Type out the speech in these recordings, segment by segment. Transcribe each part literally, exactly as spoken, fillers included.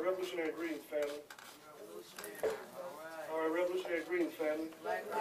revolutionary greetings, family. All right, revolutionary greetings, family.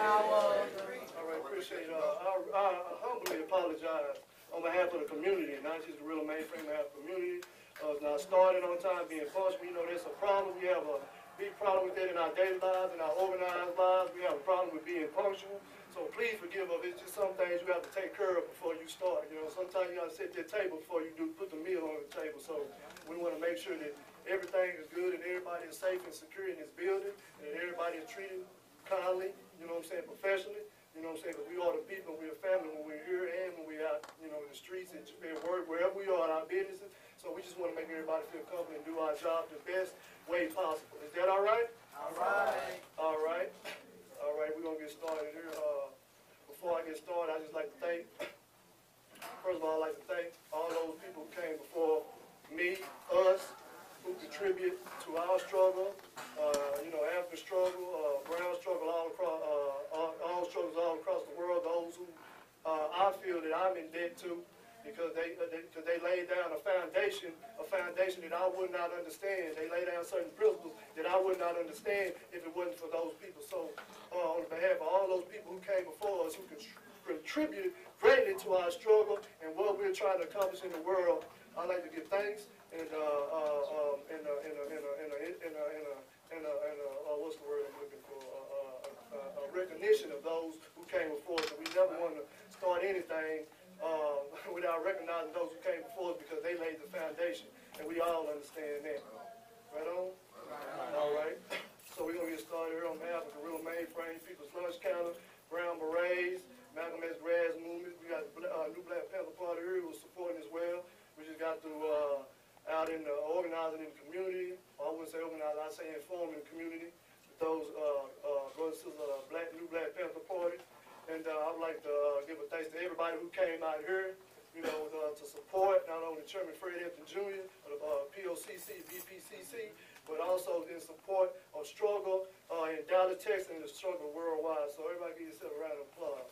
All right, appreciate it. Uh, I, I humbly apologize on behalf of the community, not just the Real Mainframe, on behalf of the community. Uh, not starting on time, being punctual. You know, there's a problem. We have a big problem with that in our daily lives, in our organized lives. We have a problem with being punctual. So please forgive us. It's just some things you have to take care of before you start. You know, sometimes you got to set that table before you do put the meal on the table. So we want to make sure that everything is good and everybody is safe and secure in this building, and that everybody is treated kindly, you know what I'm saying, professionally. You know what I'm saying? Because we are the people, we're a family when we're here and when we're out, you know, in the streets and at work, wherever we are in our businesses. So we just want to make everybody feel comfortable and do our job the best way possible. Is that all right? All right. All right. All right, we're going to get started here. Uh, before I get started, I'd just like to thank, first of all, I'd like to thank all those people who came before me, us, who contribute to our struggle, uh, you know, African struggle, uh, brown struggle, all across, uh, all, all struggles all across the world, those who uh, I feel that I'm in debt to, because they, uh, they, cause they laid down a foundation, a foundation that I would not understand. They laid down certain principles that I would not understand if it wasn't for those people. So uh, on behalf of all those people who came before us, who contributed greatly to our struggle and what we're trying to accomplish in the world, I'd like to give thanks and uh, uh, um, and uh, and uh, and uh, and uh, and uh, and uh, and uh, and uh, uh, what's the word I'm looking for? Uh, uh, uh, uh, recognition of those who came before us. And we never want to start anything uh, without recognizing those who came before us, because they laid the foundation, and we all understand that. Right on? All right. So we're going to get started here on behalf of the Real Mainframe, People's Lunch Counter, Brown Berets, Malcolm X Grass Movement. We got the uh, New Black Panther Party here who's supporting as well. We just got to uh, out in the organizing in the community. I wouldn't say organizing, I say informing the community with those uh, uh, brothers and sisters of the Black, New Black Panther Party. And uh, I would like to uh, give a thanks to everybody who came out here, you know, uh, to support not only Chairman Fred Hampton Junior of uh, P O C C, B P C C, but also in support of struggle uh, in Dallas, Texas, and the struggle worldwide. So everybody give yourself a round of applause.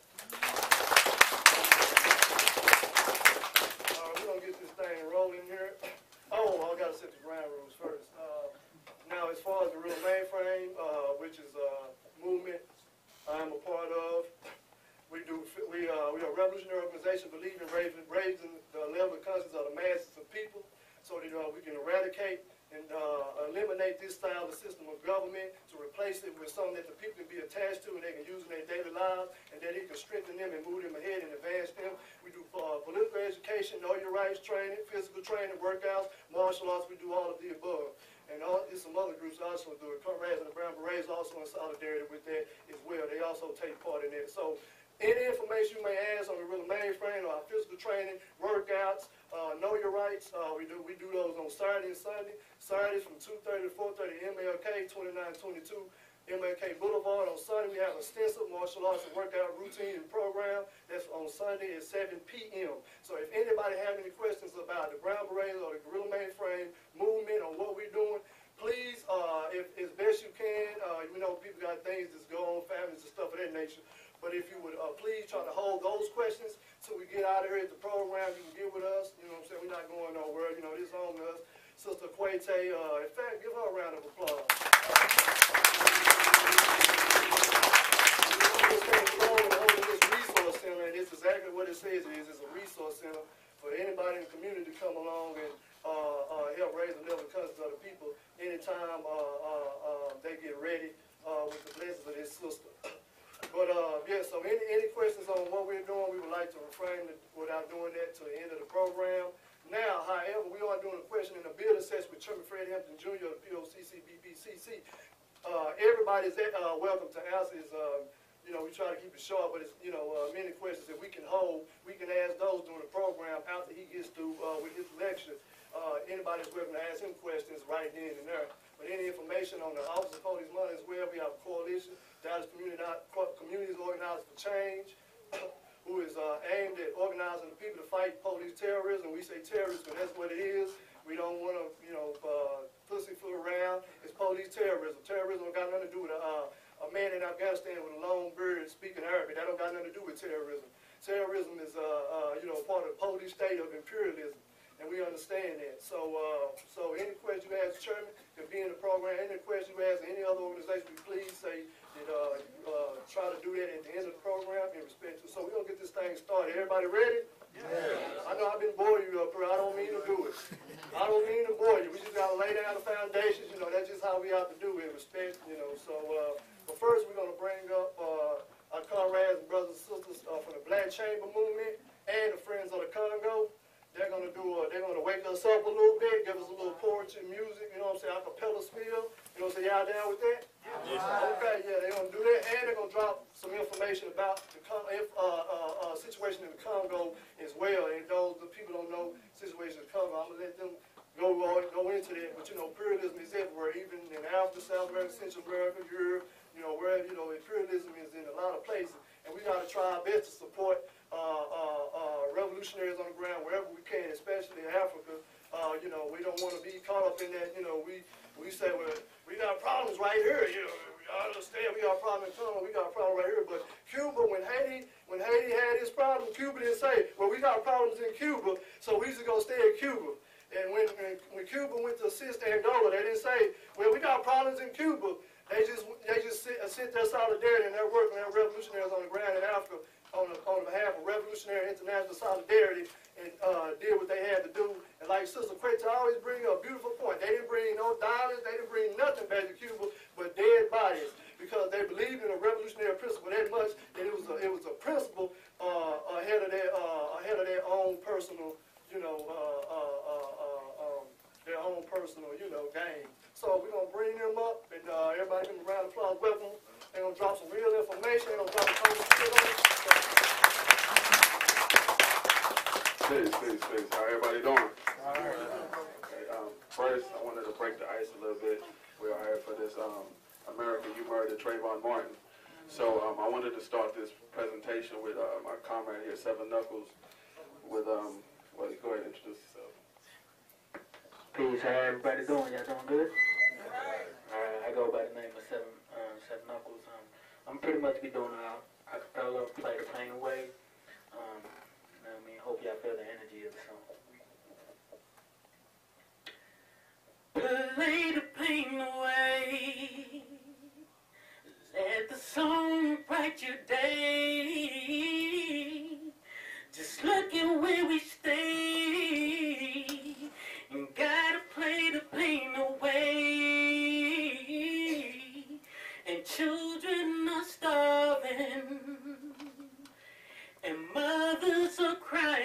All right, we're going to get this thing rolling here. Oh, I got to set the ground rules first. Uh, now, as far as the Real Mainframe, uh, which is a movement I'm a part of, we do we uh, we are a revolutionary organization believing in raising, raising the level of conscience of the masses of people, so that uh, we can eradicate and uh, eliminate this style of system of government, to replace it with something that the people can be attached to and they can use in their daily lives, and that it can strengthen them and move them ahead and advance them. We do uh, political education, know your rights training, physical training, workouts, martial arts. We do all of the above. And all, there's some other groups also do it. Comrades and the Brown Berets also in solidarity with that as well. They also take part in that. So any information you may ask on the Real Mainframe or our physical training, workouts, uh, know your rights, uh, we do we do those on Saturday and Sunday. Saturdays from two thirty to four thirty, M L K, twenty-nine twenty-two M L K Boulevard. On Sunday, we have extensive martial arts and workout routine and program. That's on Sunday at seven P M So if anybody have any questions about the Brown Berets or the Real Mainframe movement or what we're doing, please, uh, if as best you can, uh, you know, people got things that go on, families and stuff of that nature. But if you would uh, please try to hold those questions till we get out of here at the program, you can get with us. You know what I'm saying? We're not going nowhere. You know, this is on us. Sister Quayte, uh, in fact, give her a round of applause. This resource center, and it's exactly what it says it is. It's a resource center for anybody in the community to come along and uh, uh, help raise the level of conscience of the people anytime uh, uh, uh, they get ready uh, with the blessings of this sister. But, uh, yeah, so any, any questions on what we're doing, we would like to refrain without doing that to the end of the program. Now, however, we are doing a question and a building session with Chairman Fred Hampton Junior of the P O C C, B P C C. Uh, everybody's uh, welcome to answer. Is, uh, you know, we try to keep it short, but it's, you know, uh, many questions that we can hold, we can ask those during the program after he gets through uh, with his lecture. Uh, anybody's welcome to ask him questions right then and there. But any information on the Office of Police Money as well, we have a coalition, Dallas Community, Communities Organized for Change, who is uh, aimed at organizing the people to fight police terrorism. We say terrorism, but that's what it is. We don't want to, you know, uh, pussyfoot around. It's police terrorism. Terrorism don't got nothing to do with a, uh, a man in Afghanistan with a long beard speaking Arabic. That don't got nothing to do with terrorism. Terrorism is, uh, uh, you know, part of the police state of imperialism, and we understand that. So, uh, so any question you ask the chairman can be be in the program. Any questions you ask any other organization, please say that uh, uh, try to do that at the end of the program in respect to. So we're going to get this thing started. Everybody ready? Yeah. I know I've been boring you up here. I don't mean to do it. I don't mean to bore you. We just got to lay down the foundations. You know, that's just how we have to do it in respect, you know. So, uh, but first we're going to bring up uh, our comrades and brothers and sisters uh, from the Black Chamber Movement and the Friends of the Congo. They're gonna do. Uh, they're gonna wake us up a little bit, give us a little poetry, music. You know what I'm saying? Acapella spiel. You know what I'm saying? Y'all down with that? Yes. Okay. Yeah, they're gonna do that, and they're gonna drop some information about the Con if, uh, uh, uh, situation in the Congo as well. And those the people don't know situation in the Congo, I'm gonna let them go uh, go into that. But you know, imperialism is everywhere, even in Africa, South America, Central America, Europe. You know, where you know imperialism is in a lot of places, and we gotta try our best to support. Uh, uh, uh, revolutionaries on the ground wherever we can, especially in Africa. Uh, you know, we don't want to be caught up in that. You know, we we say, well, we got problems right here. You know, I understand we got a problem in Congo, we got a problem right here. But Cuba, when Haiti, when Haiti had his problem, Cuba didn't say, well, we got problems in Cuba, so we just gonna stay in Cuba. And when when, when Cuba went to assist Angola, they didn't say, well, we got problems in Cuba. They just they just sit, uh, sit their solidarity and their work and their revolutionaries on the ground in Africa. On, the, on behalf of revolutionary international solidarity and uh, did what they had to do. And like Sister Queta always bring up a beautiful point. They didn't bring no dollars, they didn't bring nothing back to Cuba but dead bodies because they believed in a revolutionary principle that much that it was a, it was a principle uh, ahead of their uh, ahead of their own personal, you know, uh, uh, uh, uh, um, their own personal, you know, gain. So we're gonna bring them up and uh, everybody give them a round of applause. Welcome. They're gonna drop some real information. They're gonna drop a couple of shit on it. Peace, peace, peace. How everybody doing? All right. Okay, um, first, I wanted to break the ice a little bit. We are here for this um, America You Murdered Trayvon Martin. So um, I wanted to start this presentation with uh, my comrade here, Seven Knuckles, with, um, well, go ahead and introduce yourself. Peace, how everybody doing? Y'all doing good? Alright, I go by the name of Seven, uh, Seven Knuckles. Um, I'm pretty much be doing a acapella, play the pain away. Um, I mean, hope y'all feel the energy of the song. Play the pain away. Let the song bright your day. Just look at where we stay. You gotta play the pain away. And children are starving. And mothers are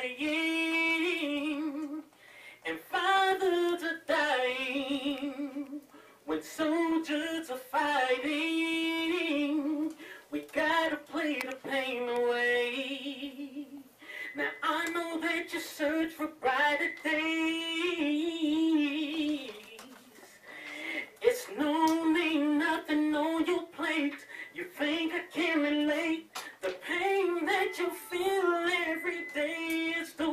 crying, and fathers are dying. When soldiers are fighting, we gotta play the pain away. Now I know that you search for brighter days. It's no, ain't nothing on your plate. You think I can relate? The pain that you feel every day is the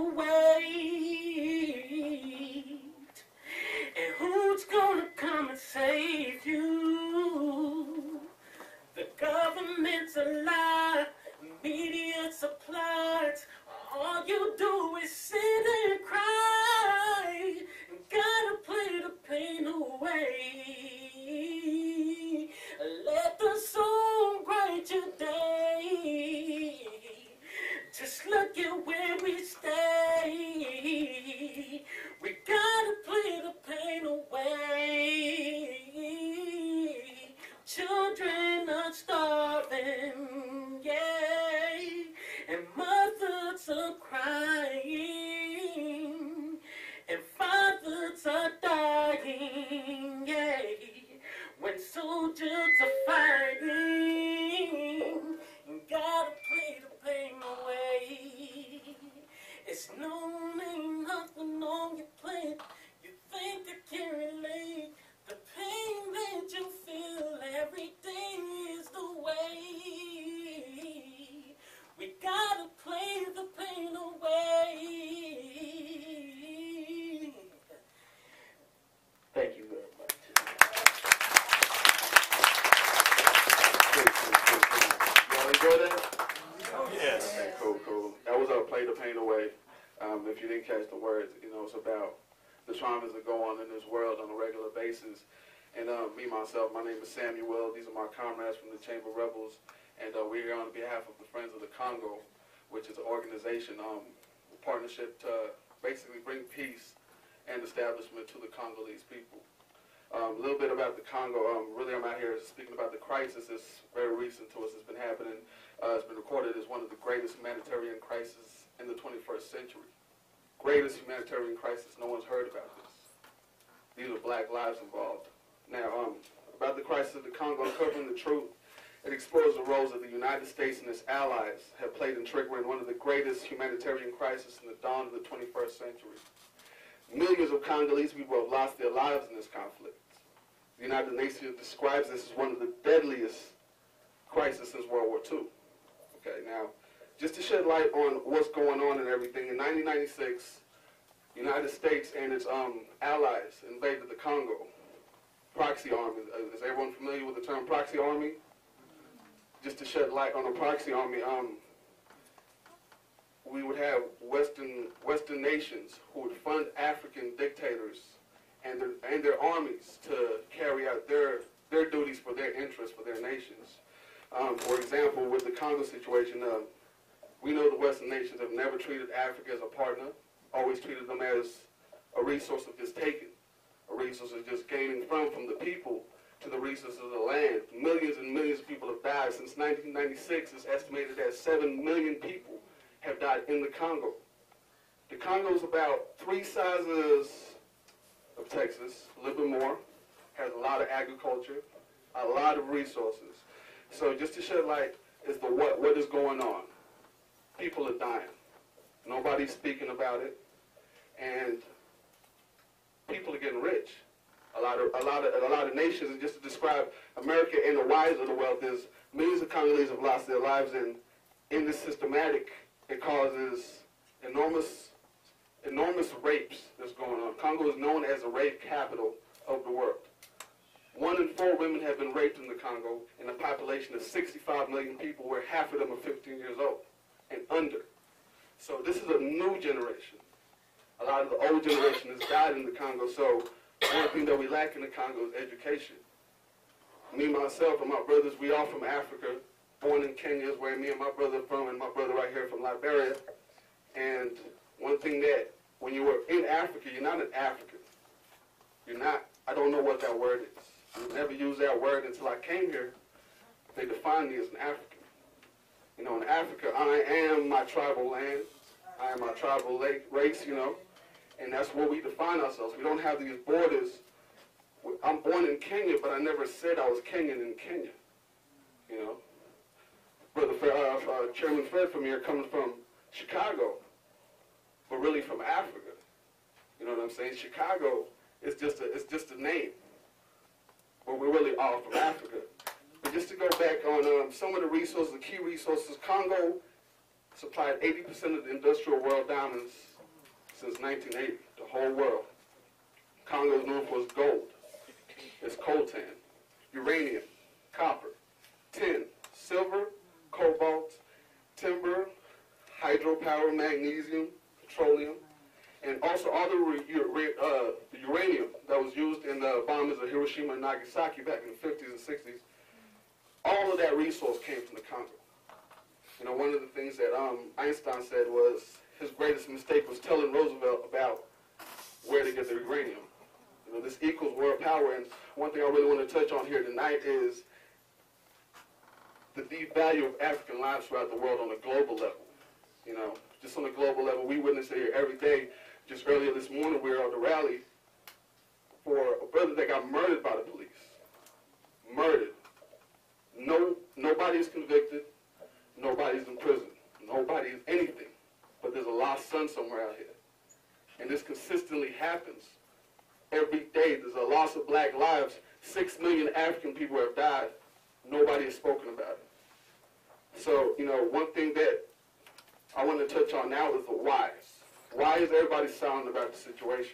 weight. And who's gonna come and save you? The government's a lie, media's a plot. All you do is sit and cry. And gotta play the pain away. Let the song bright your day. Just look at where we stay. We gotta play the pain away. Children are starving, yeah, and mothers are crying, and fathers are dying, yeah. When soldiers are fighting, you gotta play the pain away. It's no, ain't nothing on your plate. You think I can relate? The pain that you feel every day is the way. We gotta play the pain away. Thank you very much. Y'all enjoy that? Yes. Okay, cool, cool. That was uh, Play the Pain Away. Um, if you didn't catch the words, you know, it's about the traumas that go on in this world on a regular basis. And uh, me, myself, my name is Samuel. These are my comrades from the Chamber Rebels. And uh, we're here on behalf of the Friends of the Congo, which is an organization, um, a partnership to basically bring peace and establishment to the Congolese people. Um, a little bit about the Congo. Um, really, I'm out here speaking about the crisis. It's very recent to us. It's been happening. Uh, it's been recorded as one of the greatest humanitarian crises in the twenty-first century. Greatest humanitarian crisis. No one's heard about this. These are black lives involved. Now, um, about the crisis of the Congo, uncovering the truth, it explores the roles that the United States and its allies have played in triggering one of the greatest humanitarian crises in the dawn of the twenty-first century. Millions of Congolese people have lost their lives in this conflict. The United Nations describes this as one of the deadliest crises since World War Two. Okay, now, just to shed light on what's going on and everything, in nineteen ninety-six, the United States and its um, allies invaded the Congo. Proxy army. Is everyone familiar with the term proxy army? Just to shed light on a proxy army, um, we would have Western Western nations who would fund African dictators and their, and their armies to carry out their, their duties for their interests, for their nations. Um, for example, with the Congo situation, uh, we know the Western nations have never treated Africa as a partner, always treated them as a resource of just taking, a resource of just gaining from, from the people to the resources of the land. Millions and millions of people have died. Since nineteen ninety-six, it's estimated that seven million people have died in the Congo. The Congo is about three sizes of Texas, a little bit more, has a lot of agriculture, a lot of resources. So just to shed light is the what, what is going on. People are dying. Nobody's speaking about it. And people are getting rich. A lot of a lot of a lot of nations, and just to describe America and the wise of the wealth, is millions of Congolese have lost their lives, and in this systematic, it causes enormous enormous rapes that's going on. Congo is known as the rape capital of the world. One in four women have been raped in the Congo, in a population of sixty-five million people, where half of them are fifteen years old and under. So this is a new generation. A lot of the old generation has died in the Congo, so one thing that we lack in the Congo is education. Me, myself, and my brothers, we all from Africa, born in Kenya is where me and my brother are from, and my brother right here from Liberia. And one thing that, when you were in Africa, you're not an African. You're not, I don't know what that word is. I never used that word until I came here. They defined me as an African. You know, in Africa, I am my tribal land. I am my tribal race, you know. And that's where we define ourselves. We don't have these borders. I'm born in Kenya, but I never said I was Kenyan in Kenya. You know, Brother uh, uh, Chairman Fred from here comes from Chicago, but really from Africa. You know what I'm saying? Chicago is just a, it's just a name, but we're really all from Africa. But just to go back on um, some of the resources, the key resources, Congo supplied eighty percent of the industrial world diamonds since nineteen eighty, the whole world. Congo is known for its gold, its coltan, uranium, copper, tin, silver, cobalt, timber, hydropower, magnesium, petroleum, and also all the, uh, the uranium that was used in the bombings of Hiroshima and Nagasaki back in the fifties and sixties. All of that resource came from the Congo. You know, one of the things that um, Einstein said was his greatest mistake was telling Roosevelt about where to get the uranium. You know, this equals world power, and one thing I really want to touch on here tonight is the deep value of African lives throughout the world on a global level. You know, just on a global level, we witness it here every day. Just earlier this morning, we were at the rally for a brother that got murdered by the police. Murdered. No, nobody's convicted. Nobody's in prison. Nobody is anything. But there's a lost son somewhere out here. And this consistently happens. Every day there's a loss of black lives. Six million African people have died. Nobody has spoken about it. So, you know, one thing that I want to touch on now is the whys. Why is everybody silent about the situation?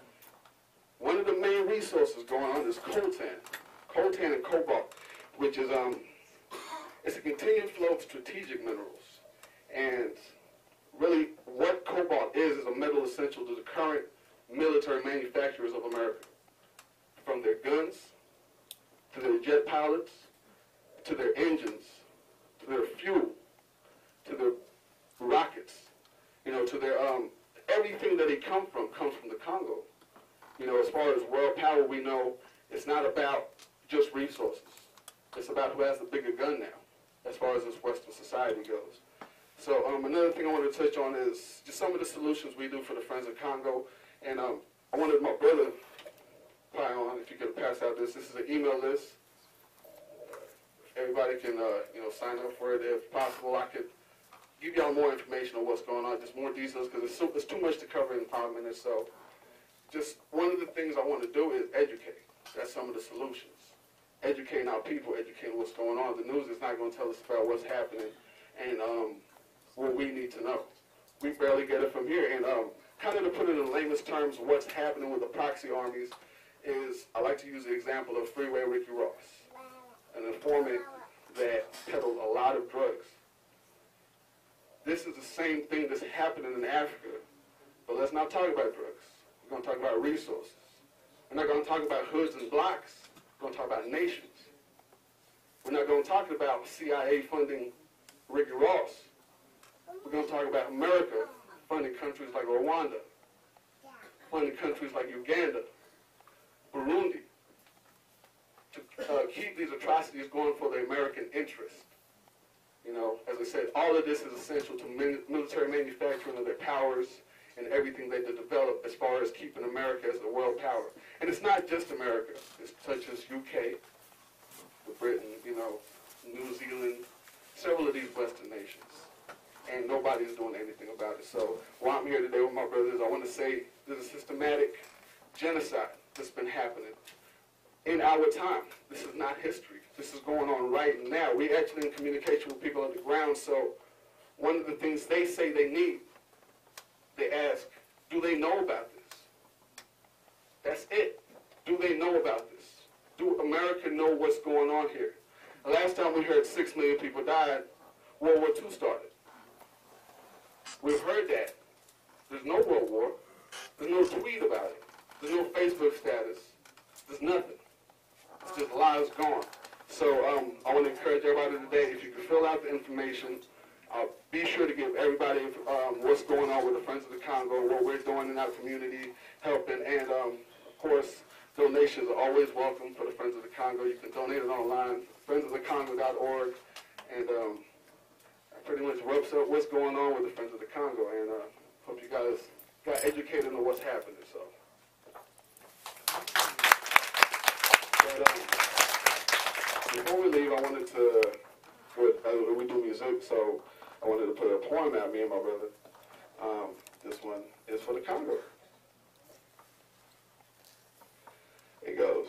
One of the main resources going on is coltan. Coltan and cobalt, which is um, it's a continued flow of strategic minerals. And really, what cobalt is is a metal essential to the current military manufacturers of America. From their guns, to their jet pilots, to their engines, to their fuel, to their rockets, you know, to their, um, everything that they come from comes from the Congo. You know, as far as world power, we know it's not about just resources. It's about who has the bigger gun now, as far as this Western society goes. So um, another thing I want to touch on is just some of the solutions we do for the Friends of Congo. And um, I wanted my brother, Pion, if you could pass out this. This is an email list. Everybody can, uh, you know, sign up for it if possible. I could give y'all more information on what's going on, just more details, because it's, so, it's too much to cover in five minutes. So just one of the things I want to do is educate. That's some of the solutions. Educating our people, educating what's going on. The news is not going to tell us about what's happening and um, what we need to know. We barely get it from here. And um, kind of to put it in layman's terms, what's happening with the proxy armies is, I like to use the example of Freeway Ricky Ross, an informant that peddled a lot of drugs. This is the same thing that's happening in Africa. But let's not talk about drugs. We're going to talk about resources. We're not going to talk about hoods and blocks. We're going to talk about nations. We're not going to talk about C I A funding Ricky Ross. We're going to talk about America funding countries like Rwanda, funding countries like Uganda, Burundi, to uh, keep these atrocities going for the American interest. You know, as I said, all of this is essential to min military manufacturing of their powers and everything they develop as far as keeping America as a world power. And it's not just America. It's such as U K, Britain, you know, New Zealand, several of these Western nations. And nobody's doing anything about it. So while I'm here today with my brothers, I want to say there's a systematic genocide that's been happening in our time. This is not history. This is going on right now. We're actually in communication with people on the ground, so one of the things they say they need, they ask, do they know about this? That's it. Do they know about this? Do America know what's going on here? The last time we heard six million people died, World War Two started. We've heard that. There's no World War. There's no tweet about it. There's no Facebook status. There's nothing. It's just lives gone. So um, I want to encourage everybody today, if you can fill out the information, uh, be sure to give everybody um, what's going on with the Friends of the Congo, what we're doing in our community, helping, and um, of course, donations are always welcome for the Friends of the Congo. You can donate it online, friends of the congo dot org, and um, pretty much wraps up what's going on with the Friends of the Congo, and uh, hope you guys got educated on what's happening. So, but, um, before we leave, I wanted to, with, uh, we do music, so I wanted to put a poem out, me and my brother. Um, this one is for the Congo. It goes,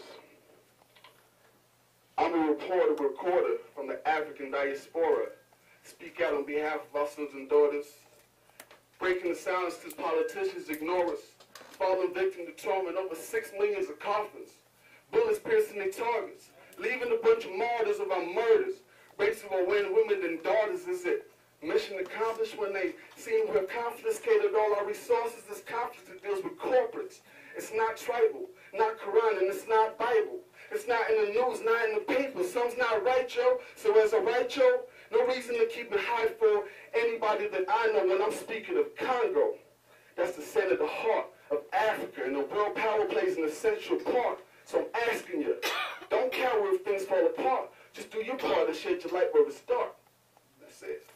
I'm a reporter, recorder from the African diaspora. Speak out on behalf of our sons and daughters. Breaking the silence because politicians ignore us. Falling victim to trauma and over six millions of coffins. Bullets piercing their targets. Leaving a bunch of martyrs of our murders. Races will win women and daughters. Is it mission accomplished when they seem to have confiscated all our resources? This conflict that deals with corporates. It's not tribal, not Quran, and it's not Bible. It's not in the news, not in the paper. Some's not right, yo. So as a right, yo, no reason to keep it high for anybody that I know when I'm speaking of Congo. That's the center of the heart of Africa, and the world power plays an essential part. So I'm asking you, don't cower if things fall apart. Just do your part and shed your light where it starts. That's it.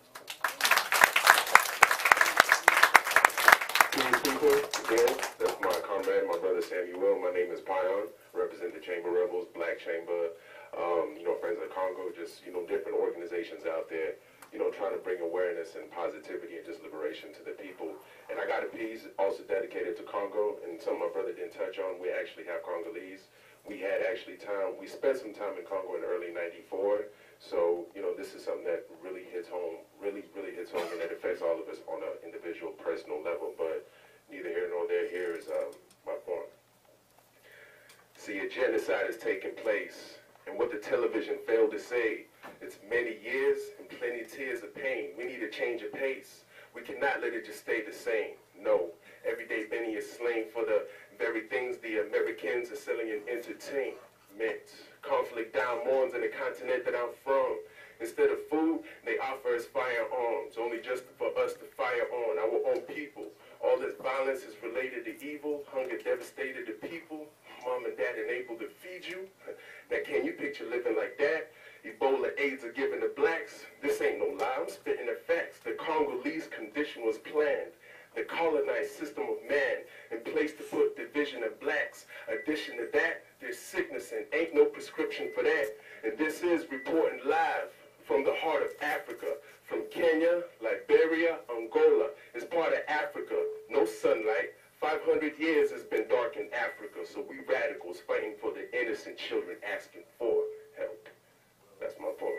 Greetings, people. Again, that's my comrade, my brother Samuel. My name is Pion. Represent the Chamber Rebels, Black Chamber, um, you know, Friends of the Congo, just, you know, different organizations out there, you know, trying to bring awareness and positivity and just liberation to the people. And I got a piece also dedicated to Congo, and something my brother didn't touch on. We actually have Congolese. We had actually time, we spent some time in Congo in early ninety-four. So, you know, this is something that really hits home, really, really hits home, and that affects all of us on an individual, personal level. But neither here nor there. Here is um, my point. See, a genocide is taking place, and what the television failed to say, it's many years and plenty of tears of pain. We need a change of pace. We cannot let it just stay the same. No, everyday Benny is slain for the very things the Americans are selling and entertain. meant. Conflict down mourns in the continent that I'm from. Instead of food, they offer us firearms, only just for us to fire on our own people. All this violence is related to evil. Hunger devastated the people. Mom and dad unable to feed you. Now can you picture living like that? Ebola AIDS are given to blacks. This ain't no lie, I'm spitting the facts. The Congolese condition was planned. The colonized system of man in place to put division of blacks. Addition to that, there's sickness and ain't no prescription for that. And this is reporting live from the heart of Africa, from Kenya, Liberia, Angola. It's part of Africa, no sunlight. five hundred years has been dark in Africa, so we radicals fighting for the innocent children asking for help. That's my point.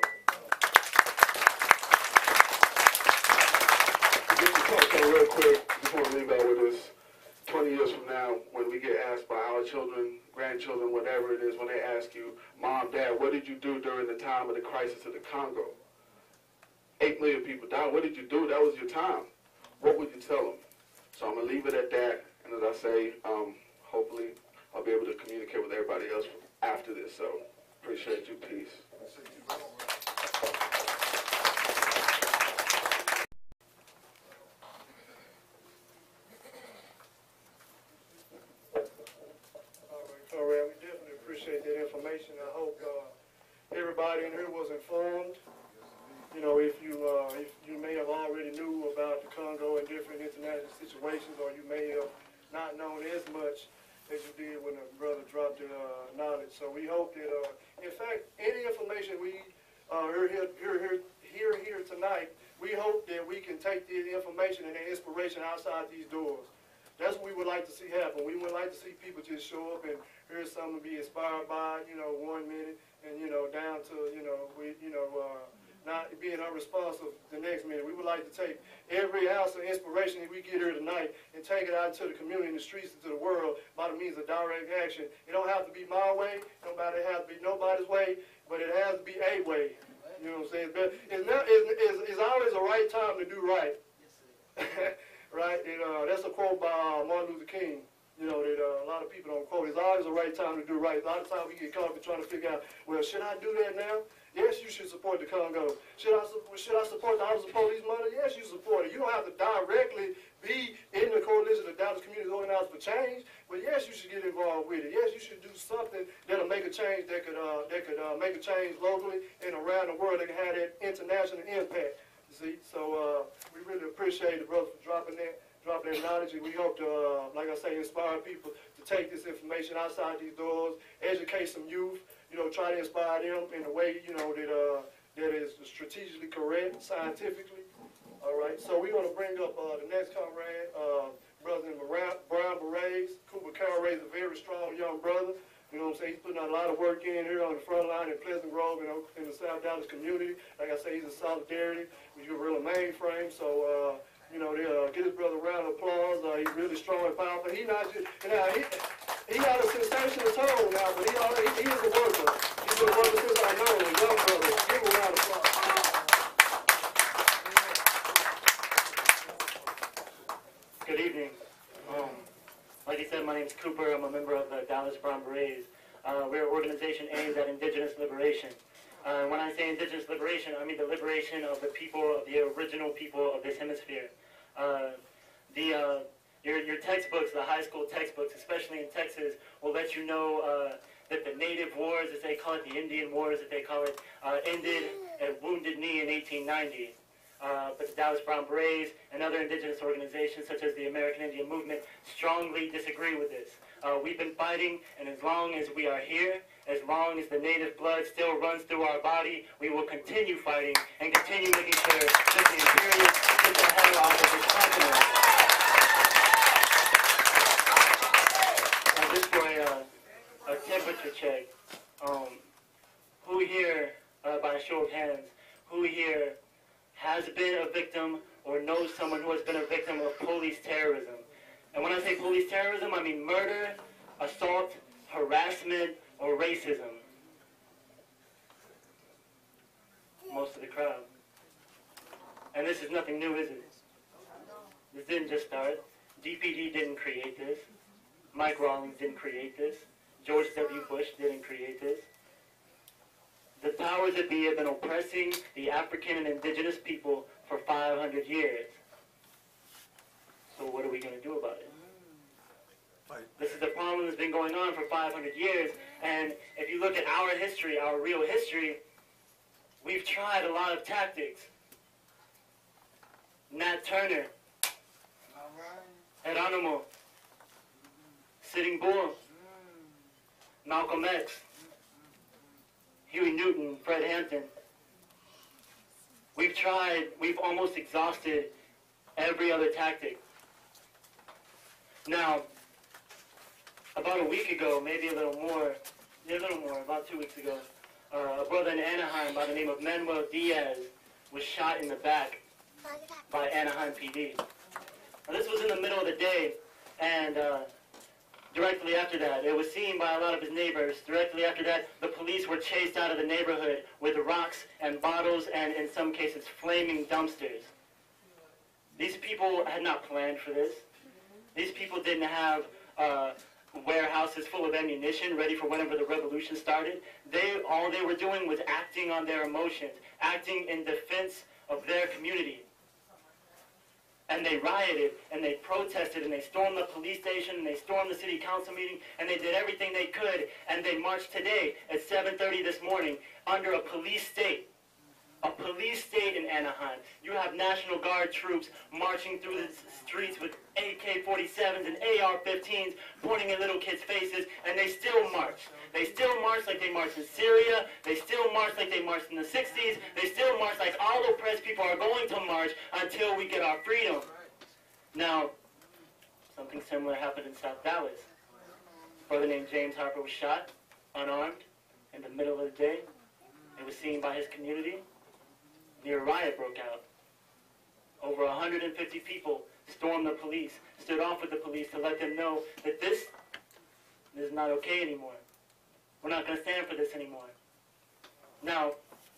Just to touch on real quick, just want to leave that with us. twenty years from now, when we get asked by our children, grandchildren, whatever it is, when they ask you, Mom, Dad, what did you do during the time of the crisis of the Congo? Eight million people died. What did you do? That was your time. What would you tell them? So I'm going to leave it at that. And as I say, um, hopefully I'll be able to communicate with everybody else after this. So appreciate you. Peace. All right, we definitely appreciate that information. I hope uh, everybody in here was informed. You know, if you uh, if you may have already knew about the Congo and different international situations, or you may have not known as much as you did when the brother dropped the uh, knowledge. So we hope that, uh, in fact, any information we uh, hear, here, hear, hear, hear here tonight, we hope that we can take the information and the inspiration outside these doors. That's what we would like to see happen. We would like to see people just show up and hear something, be inspired by, you know, one minute, and, you know, down to, you know, we, you know, uh, not being unresponsive the next minute. We would like to take every ounce of inspiration that we get here tonight and take it out into the community, in the streets, into the world by the means of direct action. It don't have to be my way. Nobody has to be nobody's way, but it has to be a way. You know what I'm saying? But it's, not, it's, it's, it's always the right time to do right. Right? And, uh, that's a quote by uh, Martin Luther King. You know, that uh, a lot of people don't quote. It's always the right time to do right. A lot of times we get caught up in trying to figure out, well, should I do that now? Yes, you should support the Congo. Should I, should I support the Office of Police Money? Yes, you support it. You don't have to directly be in the coalition of Dallas Community Organized for Change, but yes, you should get involved with it. Yes, you should do something that'll make a change that could uh, that could uh, make a change locally and around the world that can have that international impact. You see, so uh, we really appreciate the brother for dropping that, dropping that knowledge, and we hope to, uh, like I say, inspire people to take this information outside these doors, educate some youth. You know, try to inspire them in a way, you know, that uh, that is strategically correct, scientifically. All right, so we're going to bring up uh, the next comrade, uh, brother Brian Berets. Cooper Carroll is a very strong young brother. You know what I'm saying? He's putting out a lot of work in here on the front line in Pleasant Grove, you know, in the South Dallas community. Like I say, he's in solidarity with your real mainframe. So, uh, you know, they, uh, get his brother a round of applause. Uh, he's really strong and powerful. He not just, you know, he, he got a sensational tone now, but he already, he, he is a worker. He's been a worker since I know him, young brother. Give him a round of applause. Good evening. Um, like you said, my name is Cooper. I'm a member of the Dallas Brown Berets. Uh, we're an organization aimed at indigenous liberation. Uh, when I say indigenous liberation, I mean the liberation of the people, of the original people of this hemisphere. Uh, the uh, your, your textbooks, the high school textbooks, especially in Texas, will let you know uh, that the native wars, as they call it, the Indian wars, as they call it, uh, ended at Wounded Knee in eighteen ninety. Uh, but the Dallas Brown Berets and other indigenous organizations, such as the American Indian Movement, strongly disagree with this. Uh, we've been fighting, and as long as we are here, as long as the native blood still runs through our body, we will continue fighting and continue making sure that the imperialists get the hell out of this continent. Uh, just for a, uh, a temperature check, um, who here, uh, by a show of hands, who here has been a victim or knows someone who has been a victim of police terrorism? And when I say police terrorism, I mean murder, assault, harassment, or racism. Most of the crowd. And this is nothing new, is it? This didn't just start. D P D didn't create this. Mike Rawlings didn't create this. George W. Bush didn't create this. The powers that be have been oppressing the African and indigenous people for five hundred years. So what are we going to do about it? This is the problem that's been going on for five hundred years. And if you look at our history, our real history, we've tried a lot of tactics. Nat Turner, Geronimo, Sitting Bull, Malcolm X, Huey Newton, Fred Hampton. We've tried, we've almost exhausted every other tactic. Now, about a week ago, maybe a little more, a little more, about two weeks ago, uh, a brother in Anaheim by the name of Manuel Diaz was shot in the back by Anaheim P D. Now, this was in the middle of the day, and uh, directly after that, it was seen by a lot of his neighbors. Directly after that, the police were chased out of the neighborhood with rocks and bottles and, in some cases, flaming dumpsters. These people had not planned for this. These people didn't have uh, warehouses full of ammunition ready for whenever the revolution started. They, all they were doing was acting on their emotions, acting in defense of their community. And they rioted, and they protested, and they stormed the police station, and they stormed the city council meeting, and they did everything they could, and they marched today at seven thirty this morning under a police state. A police state in Anaheim. You have National Guard troops marching through the streets with A K forty-sevens and A R fifteens pointing at little kids' faces, and they still march. They still march like they marched in Syria. They still march like they marched in the sixties. They still march like all oppressed people are going to march until we get our freedom. Now, something similar happened in South Dallas. A brother named James Harper was shot, unarmed, in the middle of the day. It was seen by his community. Near riot broke out. Over one hundred fifty people stormed the police, stood off with the police to let them know that this, this is not okay anymore. We're not going to stand for this anymore. Now,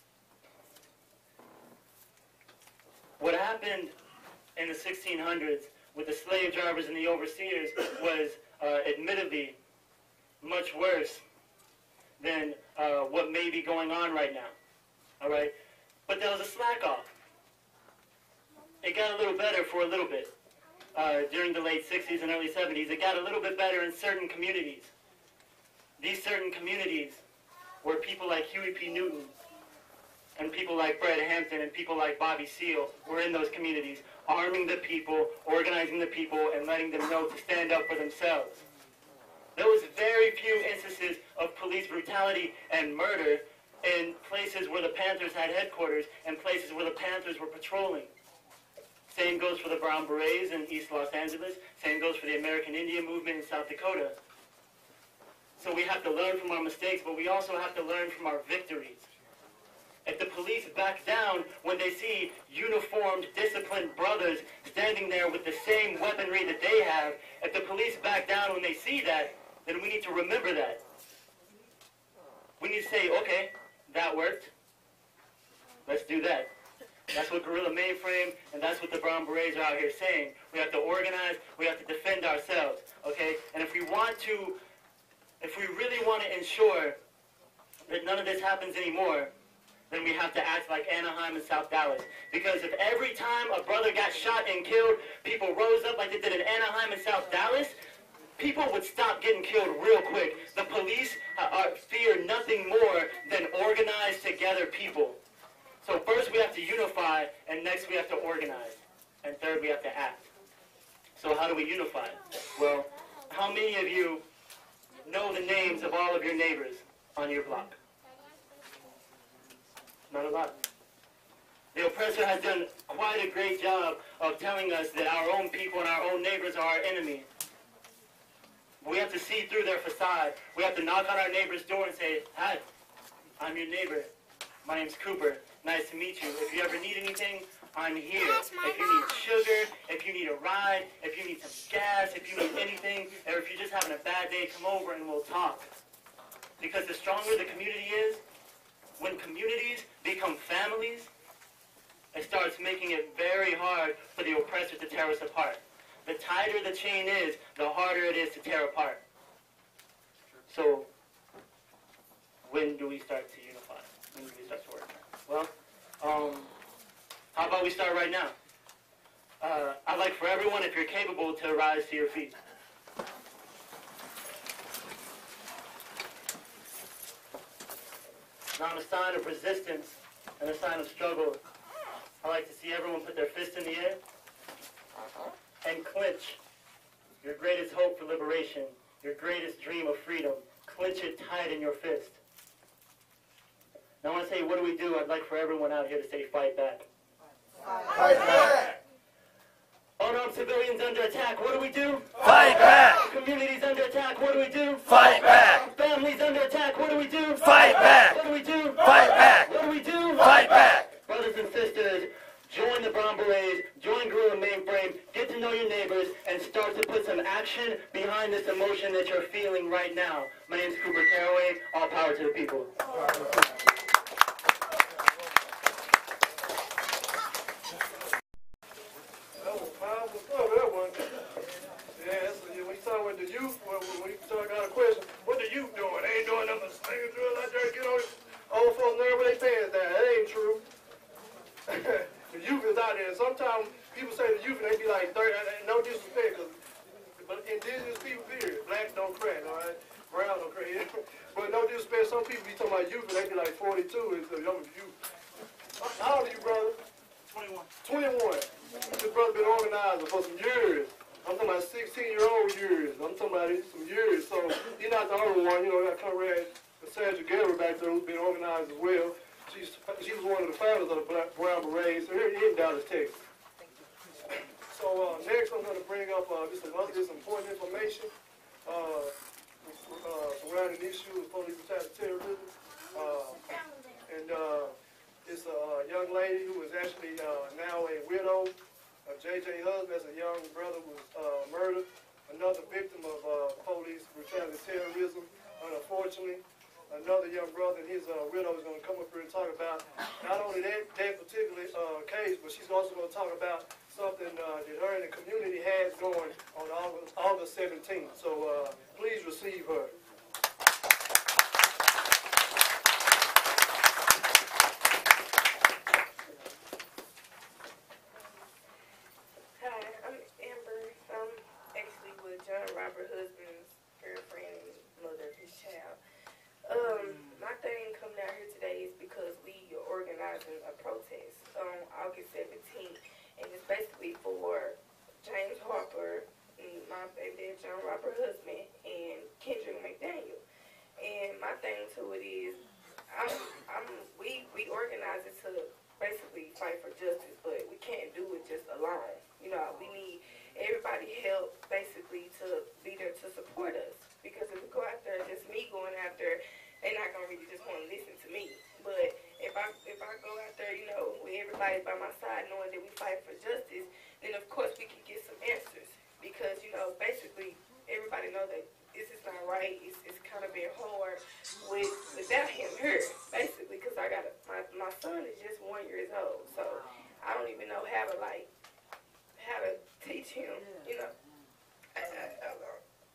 what happened in the sixteen hundreds with the slave drivers and the overseers was uh, admittedly much worse than uh, what may be going on right now. All right? But there was a slack off. It got a little better for a little bit. Uh, during the late sixties and early seventies, it got a little bit better in certain communities. These certain communities where people like Huey P. Newton and people like Fred Hampton and people like Bobby Seale were in those communities, arming the people, organizing the people, and letting them know to stand up for themselves. There was very few instances of police brutality and murder in places where the Panthers had headquarters and places where the Panthers were patrolling. Same goes for the Brown Berets in East Los Angeles. Same goes for the American Indian movement in South Dakota. So we have to learn from our mistakes, but we also have to learn from our victories. If the police back down when they see uniformed, disciplined brothers standing there with the same weaponry that they have, if the police back down when they see that, then we need to remember that. We need to say, okay, that worked. Let's do that. That's what Guerrilla Mainframe and that's what the Brown Berets are out here saying. We have to organize, we have to defend ourselves, okay? And if we want to, if we really want to ensure that none of this happens anymore, then we have to act like Anaheim and South Dallas. Because if every time a brother got shot and killed, people rose up like they did in Anaheim and South Dallas, people would stop getting killed real quick. The police uh, fear nothing more than organized together people. So first we have to unify, and next we have to organize. And third we have to act. So how do we unify? Well, how many of you know the names of all of your neighbors on your block? Not a lot. The oppressor has done quite a great job of telling us that our own people and our own neighbors are our enemy. We have to see through their facade. We have to knock on our neighbor's door and say, hi, I'm your neighbor. My name's Cooper. Nice to meet you. If you ever need anything, I'm here. If you need sugar, if you need a ride, if you need some gas, if you need anything, or if you're just having a bad day, come over and we'll talk. Because the stronger the community is, when communities become families, it starts making it very hard for the oppressor to tear us apart. The tighter the chain is, the harder it is to tear apart. So, when do we start to unify? When do we start to work? Well, um, how about we start right now? Uh, I'd like for everyone, if you're capable, to rise to your feet. Now, in a sign of resistance and a sign of struggle, I'd like to see everyone put their fist in the air and clench your greatest hope for liberation, your greatest dream of freedom. Clench it tight in your fist. Now, I want to say, what do we do? I'd like for everyone out here to say, fight back. Fight back. Unarmed civilians under attack, what do we do? Fight back. Communities under attack, what do we do? Fight back. Families under attack, what do we do? Fight back. What do we do? Fight back. What do we do? Fight back. Brothers and sisters, join the Brown Berets, join Guerrilla Mainframe, get to know your neighbors, and start to put some action behind this emotion that you're feeling right now. My name's Cooper Caraway. All power to the people. That was powerful stuff, that one. Yeah, that's, when you talk with the youth, when, when you talk out a question, what the youth doing? They ain't doing nothing but slinging drills out there, get on old folks nerve with their pants down. That ain't true. The youth is out there. Sometimes people say the youth and they be like, thirty, no disrespect, but indigenous people, period. Blacks don't crack, all right? Brown don't crack. But no disrespect, some people be talking about youth and they be like forty-two, and so young youth. How old are you, brother? twenty-one. twenty-one. This brother been organizing for some years. I'm talking about sixteen-year-old years. I'm talking about it some years. So he's not the only one. You know, we got comrade Sandra Guerra back there who's been organized as well. She's she was one of the founders of the Black Brown Berets. So here in Dallas, Texas. So uh, next, I'm going to bring up uh, just another just important information uh, uh, surrounding issues of police attack terrorism. Uh, and uh, it's a uh, young lady who is actually uh, now a widow of J J husband. That's a young brother who was uh, murdered. Another victim of uh, police brutality terrorism, unfortunately. Another young brother and his uh, widow is going to come up here and talk about not only that, that particular uh, case, but she's also going to talk about something uh, that her and the community has going on August, August seventeenth. So uh, please receive her. Hi, I'm Amber. I'm actually with John Robert husband's girlfriend and mother of his child. Um, my thing coming out here today is because we are organizing a protest on August seventeenth, and it's basically for James Harper, and my baby dad John Robert husband, and Kendrick McDaniel. And my thing to it is, I'm, I'm, we, we organize it to basically fight for justice, but we can't do it just alone. You know, we need everybody help basically to be there to support us. Because if we go out there, just me going out there, they're not gonna really just want to listen to me. But if I if I go out there, you know, with everybody by my side, knowing that we fight for justice, then of course we can get some answers. Because you know, basically everybody know that this is not right. It's it's kind of been hard with without him here, basically. Because I got a, my my son is just one years old, so I don't even know how to like how to teach him. You know, I, I, I don't know.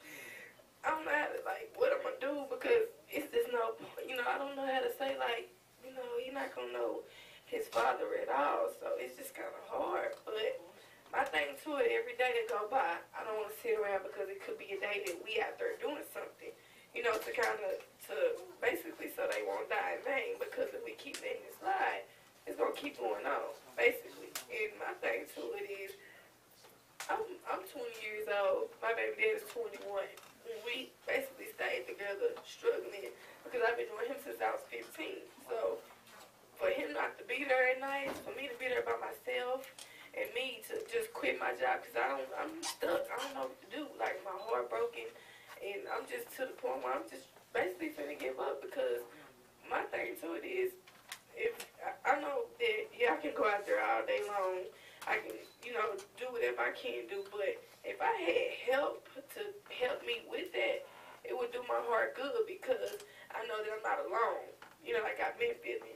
I don't know how to, like, what I'm going to do because it's just no, you know, I don't know how to say, like, you know, you're not going to know his father at all, so it's just kind of hard. But my thing to it, every day that go by, I don't want to sit around because it could be a day that we out there doing something, you know, to kind of, to basically so they won't die in vain, because if we keep letting it slide, it's going to keep going on, basically. And my thing to it is, I'm, I'm twenty years old, my baby dad is twenty-one. We basically stayed together struggling because I've been doing him since I was fifteen. So for him not to be there at night, for me to be there by myself, and me to just quit my job because I don't, I'm stuck. I don't know what to do. Like my heart broken, and I'm just to the point where I'm just basically finna give up because my thing to it is, if I, I know that yeah I can go out there all day long. I can, you know, do whatever I can do, but if I had help to help me with that, it would do my heart good because I know that I'm not alone. You know, like I've been feeling.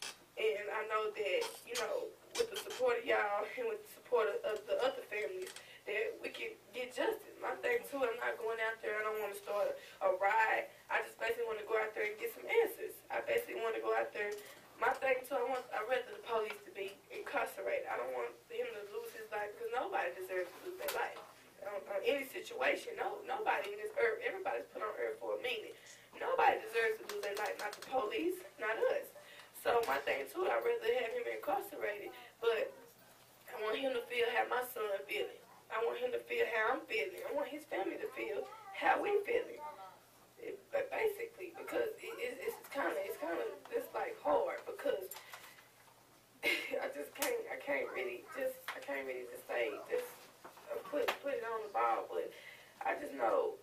And I know that, you know, with the support of y'all and with the support of, of the other families, that we can get justice. My thing too, I'm not going out there, I don't want to start a, a riot. I just basically want to go out there and get some answers. I basically want to go out there. My thing too, I want, I'd rather the police to be incarcerated. I don't want him to lose his life because nobody deserves to lose their life. On, on any situation, no, nobody in this earth, everybody's put on earth for a meaning. Nobody deserves to lose their life, not the police, not us. So my thing too, I'd rather have him incarcerated, but I want him to feel how my son feeling. I want him to feel how I'm feeling. I want his family to feel how we feeling. It, but basically, because it, it, it's kind of, it's kind of, it's like hard because I just can't, I can't really just, I can't really just say just uh, put put it on the ball. But I just know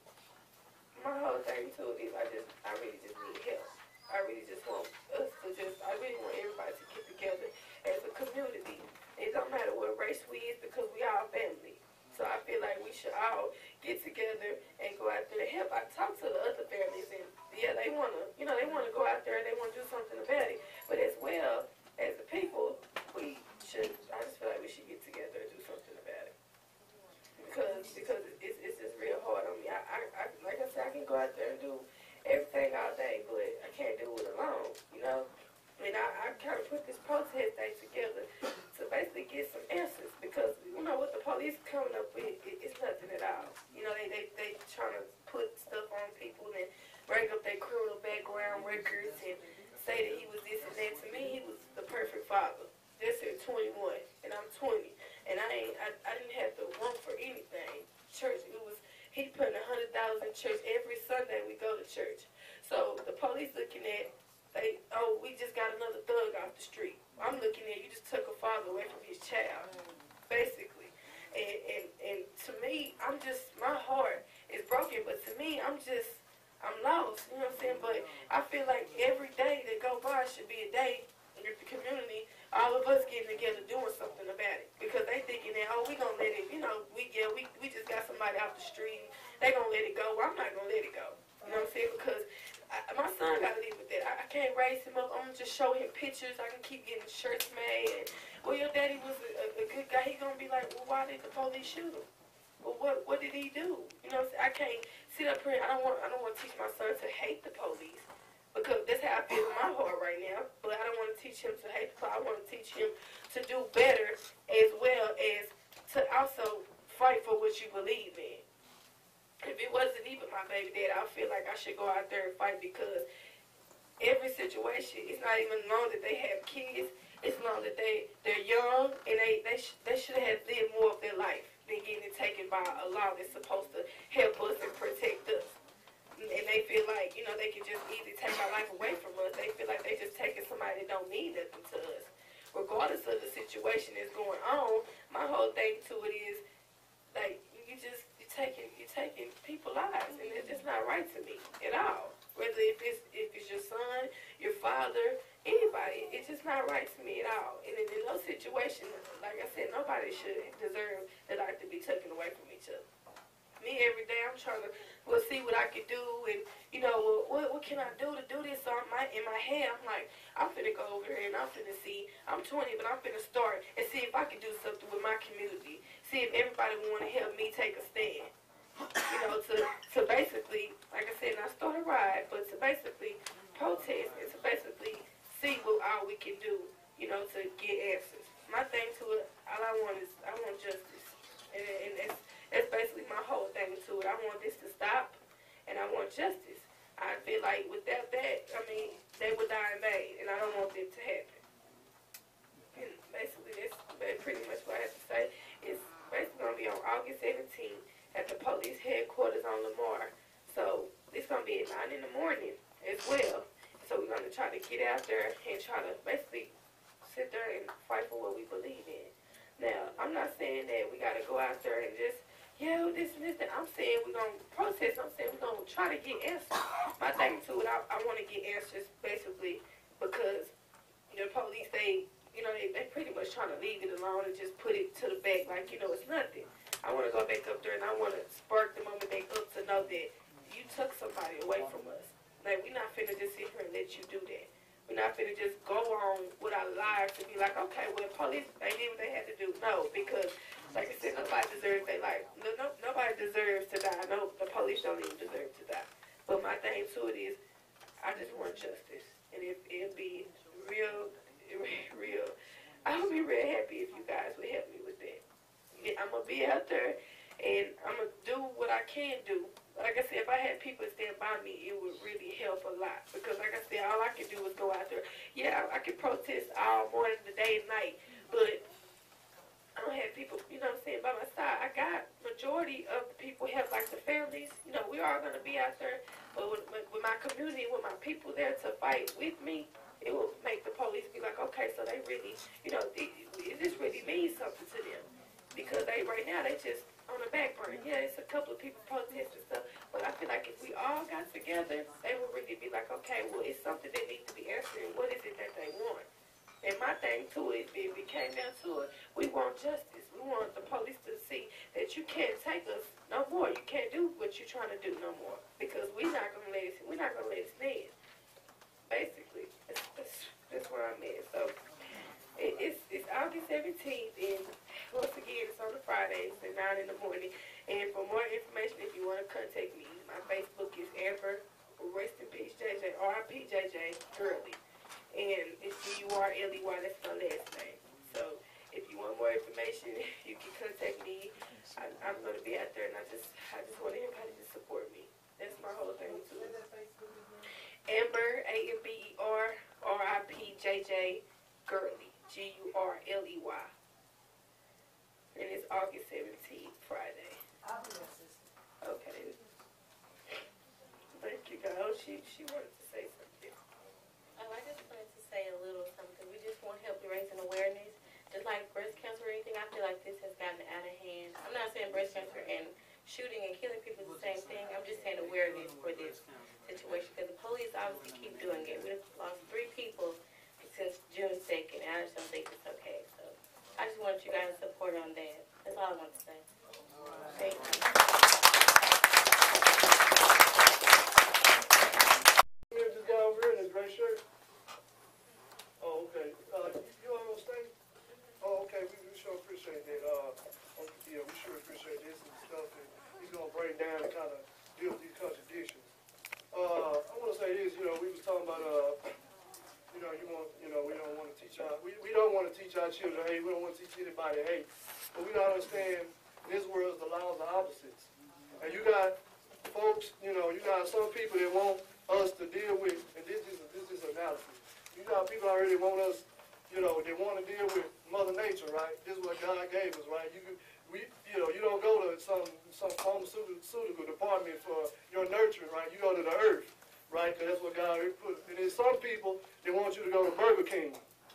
my whole thing too is I just, I really just need help. I really just want us to just, I really want everybody to get together as a community. It don't matter what race we is because we all family. So I feel like we should all get together and go out there and help. I talk to the other families and yeah, they wanna, you know, they wanna go out there and they wanna do something about it. But as well as the people, we should, I just feel like we should get together and do something about it. Because because it's it's just real hard on me. I, I, I like I said, I can go out there and do everything all day, but I can't do it alone, you know? I mean, I, I kind of put this protest day together to basically get some answers because, you know, what the police coming up with, it, it's nothing at all. You know, they, they, they trying to put stuff on people and bring up their criminal background records and say that he was this and that. To me, he was the perfect father. Just at twenty-one, and I'm twenty, and I ain't, I, I didn't have to work for anything. Church, it was, he put a hundred dollars in church every Sunday we go to church. So the police looking at, they, oh, we just got another thug off the street. I'm looking at, you just took a father away from his child, basically. And, and, and to me, I'm just, my heart is broken, but to me, I'm just, I'm lost, you know what I'm saying? But I feel like every day that go by should be a day with the community, all of us getting together doing something about it. Because they thinking that, oh, we gonna let it, you know, we yeah, we, we just got somebody off the street, they gonna let it go. Well, I'm not gonna let it go. You know what I'm saying? Because I, my son got to live with that. I, I can't raise him up. I'm going to just show him pictures. I can keep getting shirts made. And, well, your daddy was a, a, a good guy. He's going to be like, well, why did the police shoot him? Well, what what did he do? You know what I'm saying? I can't sit up here. I don't want I don't want to teach my son to hate the police. Because that's how I feel in my heart right now. But I don't want to teach him to hate the police. I want to teach him to do better as well as to also fight for what you believe in. If it wasn't even my baby dad, I feel like I should go out there and fight because every situation, it's not even known that they have kids. It's known that they, they're young and they, they, sh they should have lived more of their life than getting it taken by a law that's supposed to help us and protect us. And they feel like, you know, they can just easily take our life away from us. They feel like they just taking somebody that don't mean nothing to us. Regardless of the situation that's going on, my whole thing to it is, like, you just, you're taking, you're taking people's lives, and it's just not right to me at all. Whether if it's, if it's your son, your father, anybody, it's just not right to me at all. And in, in those situations, like I said, nobody should deserve their life to be taken away from each other. Me, every day, I'm trying to, well, see what I can do, and, you know, well, what, what can I do to do this? So I'm, my, in my head, I'm like, I'm finna go over here, and I'm finna see, I'm twenty, but I'm finna start and see if I can do something with my community. See if everybody want to help me take a stand. You know, to, to basically, like I said, not start a riot, but to basically protest and to basically see what all we can do, you know, to get answers. My thing to it, all I want is, I want justice. And, and it's, that's basically my whole thing to it. I want this to stop, and I want justice. I feel like without that, I mean, they would die in vain, and I don't want that to happen. And basically, that's pretty much what I have to say. It's basically going to be on August seventeenth at the police headquarters on Lamar. So it's going to be at nine in the morning as well. So we're going to try to get out there and try to basically sit there and fight for what we believe in. Now, I'm not saying that we got to go out there and just, yeah, this and this, that. I'm saying we're going to protest. I'm saying we're going to try to get answers. My thing to it, I, I want to get answers basically because the police, they, you know, they, they pretty much trying to leave it alone and just put it to the back like, you know, it's nothing. I want to go back up there and I want to spark the moment they up to know that you took somebody away from us. Like, we're not finna just sit here and let you do that. We're not finna just go on with our lives and be like, okay, well, police, they did what they had to do. No, because Like I said, nobody deserves their life. No, no, nobody deserves to die. No, the police don't even deserve to die. But my thing to it is, I just want justice. And if it'll be real, real, I would be real happy if you guys would help me with that. I'm going to be out there, and I'm going to do what I can do. Like I said, if I had people stand by me, it would really help a lot. Because like I said, all I can do is go out there. Yeah, I can protest all morning, the day, and night. But I don't have people, you know what I'm saying, by my side. I got majority of the people help, like the families. You know, we are going to be out there. But with, with my community, with my people there to fight with me, it will make the police be like, okay, so they really, you know, it, it just really means something to them. Because they, right now, they just on the back burner. Yeah, it's a couple of people protesting stuff, but I feel like if we all got together, they would really be like, okay, well, it's something that needs to be answered. What is it that they want? And my thing, too, is if it came down to it, we want justice. We want the police to see that you can't take us no more. You can't do what you're trying to do no more. Because we're not going to let it, we're not going to let it stand. Basically, that's, that's, that's where I'm at. So, it, it's, it's August seventeenth, and once again, it's on the Fridays at nine in the morning. And for more information, if you want to contact me, my Facebook is Amber, rest in peace, J J, R I P J J, Gurley. And it's G U R L E Y, that's my last name. So if you want more information, you can contact me. I, I'm going to be out there, and I just I just want everybody to support me. That's my whole thing, too. Amber, A M B E R, R I P J J, Gurley, G U R L E Y. And it's August seventeenth, Friday. Okay. Thank you, God. Oh, she, she wanted to say something. Oh, I just wanted to say a little something. We just want help in raising awareness. Just like breast cancer or anything, I feel like this has gotten out of hand. I'm not saying breast cancer and shooting and killing people is the same thing. I'm just saying awareness for this situation. Because the police obviously keep doing it. We've lost three people since June second, and I just don't think it's okay. So I just want you guys to support on that. That's all I want to say. Thank you. This guy over here in his gray shirt. Oh, okay. Uh, you all gonna stay? Oh, okay. We, we sure appreciate that. Uh, okay, yeah, we sure appreciate this and stuff. And he's gonna break down and kind of deal with these contradictions. Uh, I want to say this. You know, we was talking about uh, you know, you want, you know, we don't want to teach our, we, we don't want to teach our children hate. We don't want to teach anybody hate. But we gotta understand in this world the laws are opposites. And you got folks, you know, you got some people that want us to deal with, and this is this is analysis. You got people already want us, you know, they want to deal with Mother Nature, right? This is what God gave us, right? You we, you know, you don't go to some some pharmaceutical department for your nurturing, right? You go to the earth, right? Because that's what God put. And there's some people that want you to go to Burger King.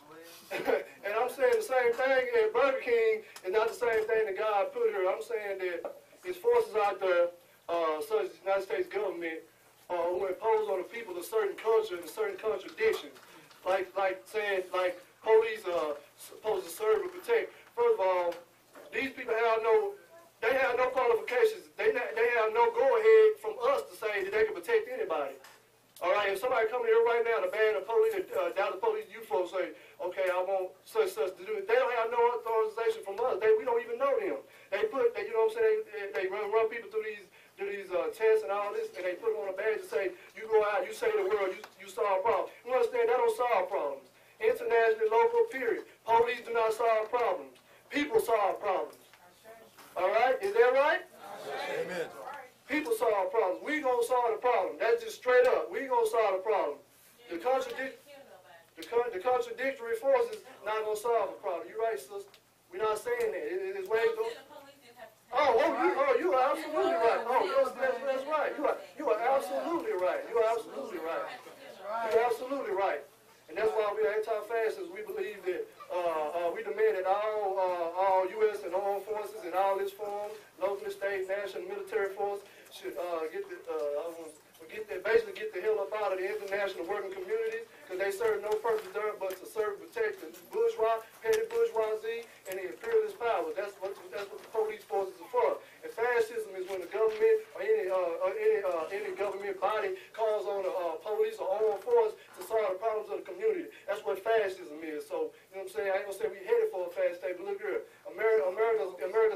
And I'm saying the same thing at Burger King is not the same thing that God put here. I'm saying that His forces out there, uh, such as the United States government, uh, who impose on the people a certain culture and certain contradictions. Like, like saying, like police are supposed to serve and protect. First of all, these people have no, they have no qualifications. They not, they have no go-ahead from us to say that they can protect anybody. All right, if somebody come here right now to ban the police, uh, down the police, you folks say, okay, I want such such to do it. They don't have no authorization from us. They, we don't even know them. They put, they, you know what I'm saying, they, they run, run people through these do these uh, tests and all this, and they put them on a badge and say, you go out, you say to the world, you, you solve problems. You understand, that don't solve problems. Internationally, local, period. Police do not solve problems. People solve problems. All right? Is that right? Amen. People solve problems. We gonna solve the problem. That's just straight up. We gonna solve the problem. The contradict, the, con the contradictory forces not gonna solve the problem. You're right, sister. We're not saying that. It, it is way to go. Oh, oh, you, oh, you are absolutely right. Oh, that's, that's, that's right. You are, you are absolutely right. You are absolutely right. You're absolutely right. And that's why we are anti-fascists. We believe that uh, uh, we demand that all uh, all U S and armed forces in all its forms, local, state, national, military force, should uh, get the uh, get the, basically get the hell up out of the international working communities, because they serve no purpose there but to serve and protect the bourgeois, petty bourgeoisie, and the imperialist power. That's what that's what the police forces are for. And fascism is when the government or any uh, or any uh, any government body calls on the uh, police or armed force to solve the problems of the community. That's what fascism is. So you know what I'm saying? I ain't gonna say we headed for a fast state, but look here, America, America, America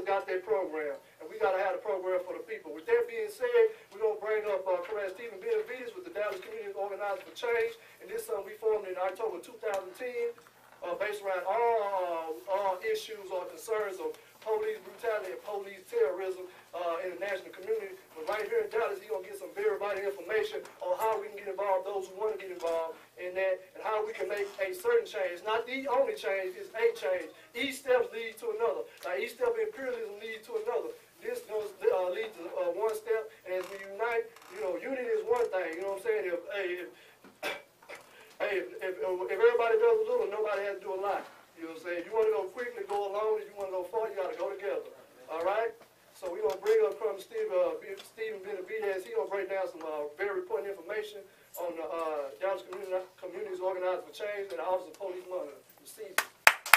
Organizers for Change, and this is something we formed in October two thousand ten, uh, based around all, uh, all issues or concerns of police brutality and police terrorism uh, in the national community. But right here in Dallas, he's going to get some very vital information on how we can get involved, those who want to get involved in that, and how we can make a certain change. Not the only change, it's a change. Each step leads to another. Now, each step in imperialism leads to another. This goes, uh, leads to uh, one step, and as we unite, you know, unity is one thing, you know what I'm saying? If, hey, if, hey, if, if, if everybody does a little, nobody has to do a lot. You know what I'm saying? If you want to go quickly, go alone. If you want to go far, you got to go together. All right? So we're going to bring up from Steve, uh, Stephen Benavidez. He's going to break down some uh, very important information on the uh, Dallas Community, Communities Organized for Change and the Office of Police Monitoring. Receive it.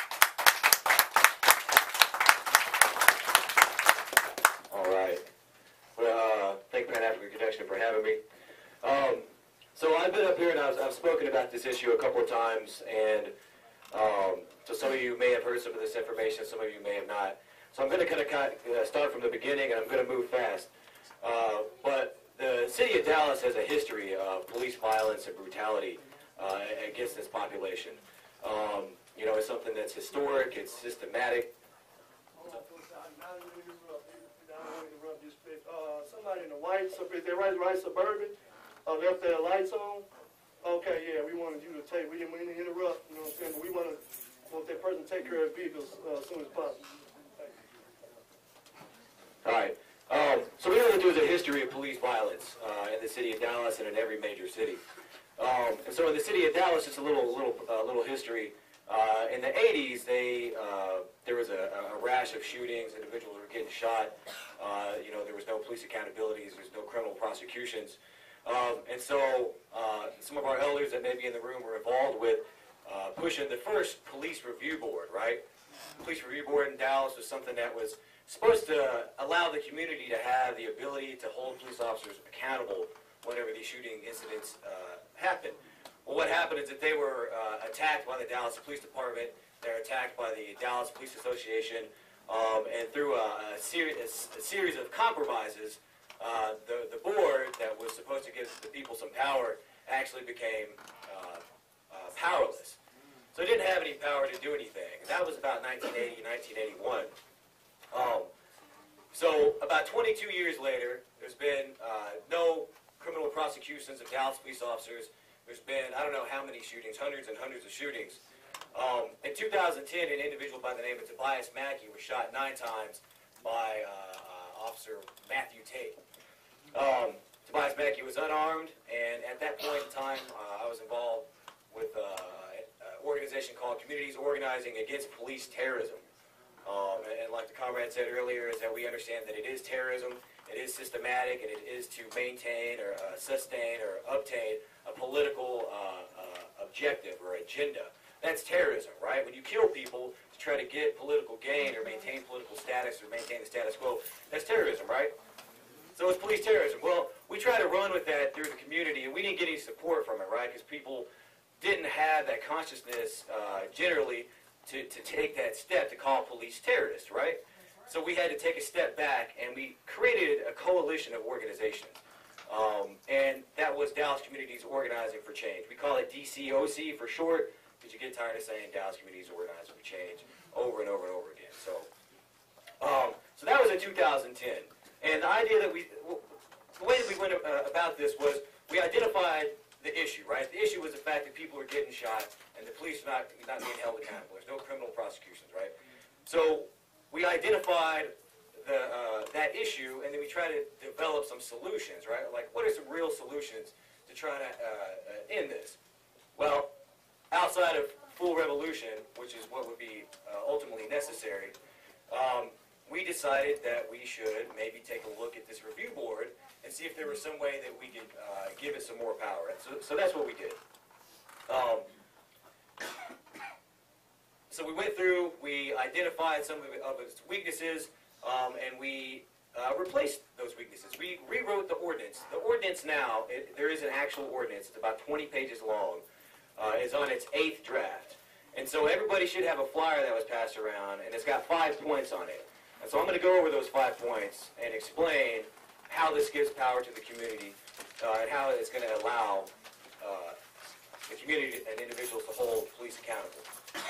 All right. Well, uh, thank Pan African Connection for having me. Um, so I've been up here and I've, I've spoken about this issue a couple of times, and um, so some of you may have heard some of this information, some of you may have not. So I'm going to kind of uh, start from the beginning, and I'm going to move fast. Uh, but the city of Dallas has a history of police violence and brutality uh, against its population. Um, you know, it's something that's historic, it's systematic. Uh, somebody in the white, so if they're right, right suburban, uh, left their lights on. Okay, yeah, we wanted you to take, we didn't, we didn't interrupt, you know what I'm saying, but we want to, want that person to take care of vehicles uh, as soon as possible. All right. Um, so what we're going to do is a history of police violence uh, in the city of Dallas and in every major city. Um, and so in the city of Dallas, it's a little, little, uh, little history. Uh, in the eighties, they uh, there was a, a rash of shootings. Individuals were getting shot. Uh, you know, there was no police accountabilities. There was no criminal prosecutions. Um, and so uh, some of our elders that may be in the room were involved with uh, pushing the first police review board, right? Police review board in Dallas was something that was supposed to allow the community to have the ability to hold police officers accountable whenever these shooting incidents uh, happen. Well, what happened is that they were uh, attacked by the Dallas Police Department. They were attacked by the Dallas Police Association, um, and through a, a, seri a, a series of compromises, uh, the, the board that was supposed to give the people some power actually became uh, uh, powerless. So it didn't have any power to do anything. That was about nineteen eighty, nineteen eighty-one. Um, so about twenty-two years later, there's been uh, no criminal prosecutions of Dallas police officers. There's been, I don't know how many shootings, hundreds and hundreds of shootings. Um, in two thousand ten, an individual by the name of Tobias Mackey was shot nine times by uh, uh, Officer Matthew Tate. Um, Tobias Mackey was unarmed, and at that point in time, uh, I was involved with uh, an organization called Communities Organizing Against Police Terrorism. Um, and, and like the comrade said earlier, is that we understand that it is terrorism, it is systematic, and it is to maintain or uh, sustain or obtain a political uh, uh, objective or agenda. That's terrorism, right? When you kill people to try to get political gain or maintain political status or maintain the status quo, that's terrorism, right? So it's police terrorism. Well, we try to run with that through the community, and we didn't get any support from it, right? Because people didn't have that consciousness uh, generally to, to take that step to call police terrorists, right? So we had to take a step back, and we created a coalition of organizations. Um, and that was Dallas Communities Organizing for Change. We call it D C O C for short, because you get tired of saying Dallas Communities Organizing for Change over and over and over again. So, um, so that was in two thousand ten. And the idea that we, the way that we went uh, about this was we identified the issue, right? The issue was the fact that people were getting shot and the police are not, not being held accountable. There's no criminal prosecutions, right? So we identified the, uh, that issue, and then we try to develop some solutions, right? Like, what are some real solutions to try to uh, uh, end this? Well, outside of full revolution, which is what would be uh, ultimately necessary, um, we decided that we should maybe take a look at this review board and see if there was some way that we could uh, give it some more power. So, so that's what we did. Um, so we went through, we identified some of, it, of its weaknesses, um, and we uh, replaced those weaknesses. We rewrote the ordinance. The ordinance now, it, there is an actual ordinance. It's about twenty pages long. Uh, is on its eighth draft. And so everybody should have a flyer that was passed around, and it's got five points on it. And so I'm going to go over those five points and explain how this gives power to the community uh, and how it's going to allow uh, community and individuals to hold police accountable.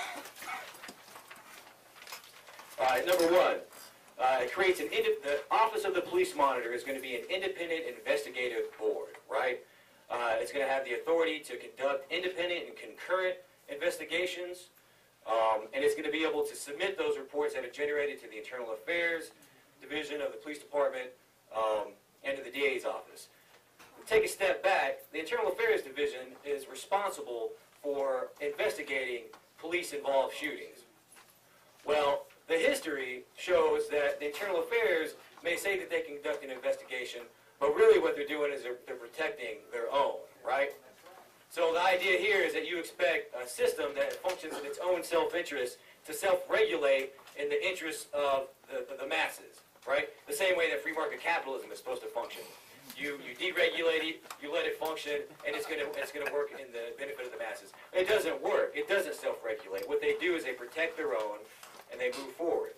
All right, number one, uh, it creates an, indi- the Office of the Police Monitor is going to be an independent investigative board, right? Uh, it's going to have the authority to conduct independent and concurrent investigations, um, and it's going to be able to submit those reports that are generated to the Internal Affairs Division of the Police Department um, and to the D A's office. Take a step back, the Internal Affairs Division is responsible for investigating police-involved shootings. Well, the history shows that the Internal Affairs may say that they can conduct an investigation, but really what they're doing is they're, they're protecting their own, right? So the idea here is that you expect a system that functions in its own self-interest to self-regulate in the interests of the, the, the masses, right? The same way that free market capitalism is supposed to function. You, you deregulate it, you let it function, and it's going to it's going to work in the benefit of the masses. It doesn't work. It doesn't self-regulate. What they do is they protect their own, and they move forward.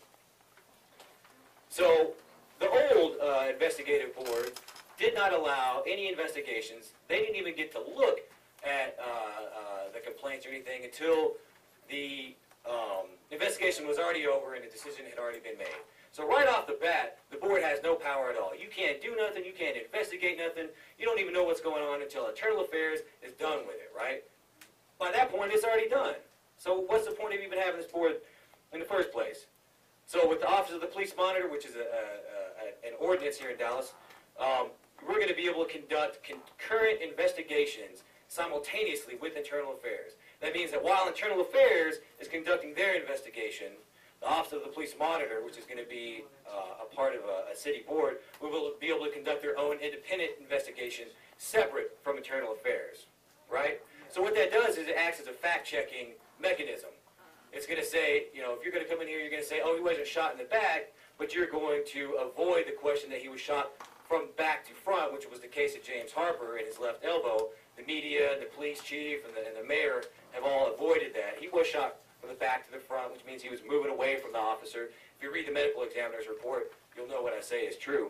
So the old uh, investigative board did not allow any investigations. They didn't even get to look at uh, uh, the complaints or anything until the um, investigation was already over and the decision had already been made. So right off the bat, the board has no power at all. You can't do nothing. You can't investigate nothing. You don't even know what's going on until Internal Affairs is done with it, right? By that point, it's already done. So what's the point of even having this board in the first place? So with the Office of the Police Monitor, which is a, a, a, an ordinance here in Dallas, um, we're going to be able to conduct concurrent investigations simultaneously with Internal Affairs. That means that while Internal Affairs is conducting their investigation, the Office of the Police Monitor, which is going to be uh, a part of a, a city board, we will be able to conduct their own independent investigation separate from Internal Affairs, right? So what that does is it acts as a fact-checking mechanism. It's going to say, you know, if you're going to come in here, you're going to say, oh, he wasn't shot in the back, but you're going to avoid the question that he was shot from back to front, which was the case of James Harper in his left elbow. The media, and the police chief, and the, and the mayor have all avoided that. He was shot from the back to the front, which means he was moving away from the officer. If you read the medical examiner's report, you'll know what I say is true.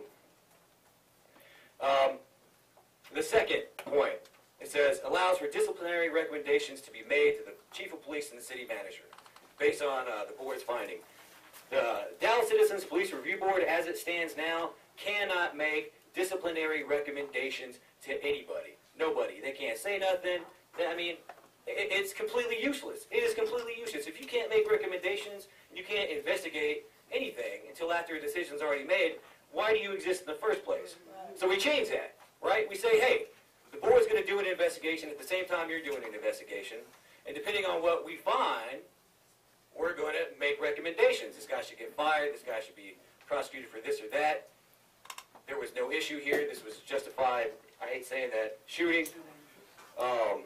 Um, the second point, it says, allows for disciplinary recommendations to be made to the chief of police and the city manager, based on uh, the board's finding. The Dallas Citizens Police Review Board, as it stands now, cannot make disciplinary recommendations to anybody. Nobody. They can't say nothing. I mean, it, it's completely useless. It is completely useless. If you can't make recommendations, you can't investigate anything until after a decision's already made, why do you exist in the first place? So we change that, right? We say, hey, the board's going to do an investigation at the same time you're doing an investigation, and depending on what we find, we're going to make recommendations. This guy should get fired. This guy should be prosecuted for this or that. There was no issue here. This was justified. I hate saying that. Shooting. Um,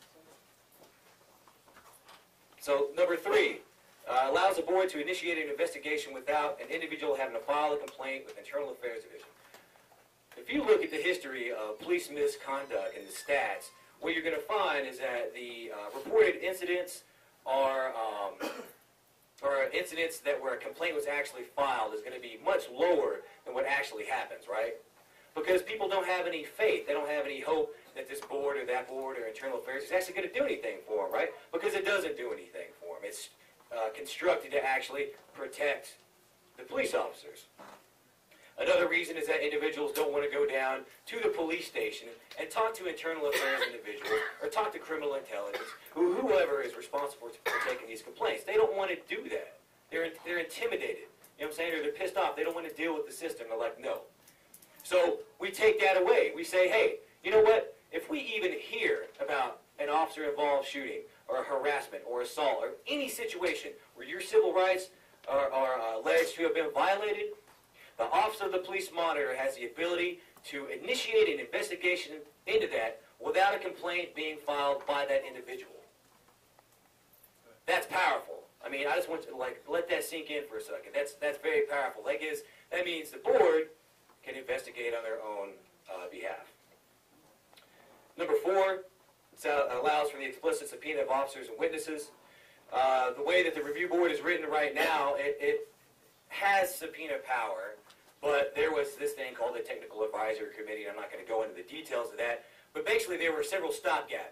so number three, uh, allows the board to initiate an investigation without an individual having to file a complaint with Internal Affairs Division. If you look at the history of police misconduct and the stats, what you're going to find is that the uh, reported incidents are, um, or incidents that where a complaint was actually filed is going to be much lower than what actually happens, right? Because people don't have any faith. They don't have any hope that this board or that board or Internal Affairs is actually going to do anything for them, right? Because it doesn't do anything for them. It's uh, constructed to actually protect the police officers. Another reason is that individuals don't want to go down to the police station and talk to Internal Affairs individuals or talk to criminal intelligence, who, whoever is responsible for taking these complaints. They don't want to do that. They're, they're intimidated. You know what I'm saying? Or they're pissed off. They don't want to deal with the system. They're like, no. So we take that away. We say, hey, you know what? If we even hear about an officer-involved shooting or harassment or assault or any situation where your civil rights are, are uh, alleged to have been violated, the Office of the Police Monitor has the ability to initiate an investigation into that without a complaint being filed by that individual. That's powerful. I mean, I just want to like let that sink in for a second. That's that's very powerful. That gives that means the board can investigate on their own uh, behalf. Number four, it allows for the explicit subpoena of officers and witnesses. Uh, the way that the review board is written right now, it, it has subpoena power, but there was this thing called the Technical Advisory Committee, and I'm not going to go into the details of that, but basically there were several stopgaps.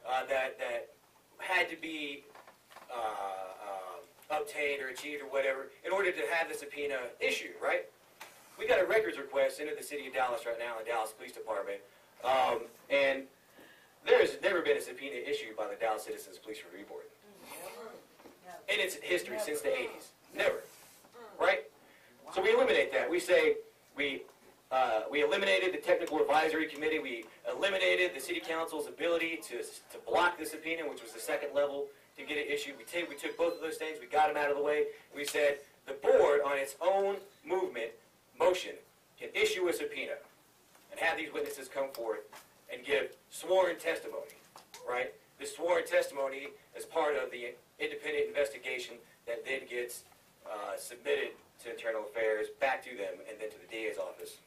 uh, that, that had to be uh, uh, obtained or achieved or whatever in order to have the subpoena issued, right? We got a records request into the city of Dallas right now, in the Dallas Police Department, um, and there's never been a subpoena issued by the Dallas Citizens Police Review Board in its history since the eighties. Never, right? So we eliminate that. We say we uh, we eliminated the Technical Advisory Committee. We eliminated the City Council's ability to to block the subpoena, which was the second level to get it issued. We take we took both of those things. We got them out of the way. We said the board, on its own movement motion, can issue a subpoena and have these witnesses come forth and give sworn testimony, right? The sworn testimony is part of the independent investigation that then gets uh, submitted to Internal Affairs, back to them, and then to the D A's office.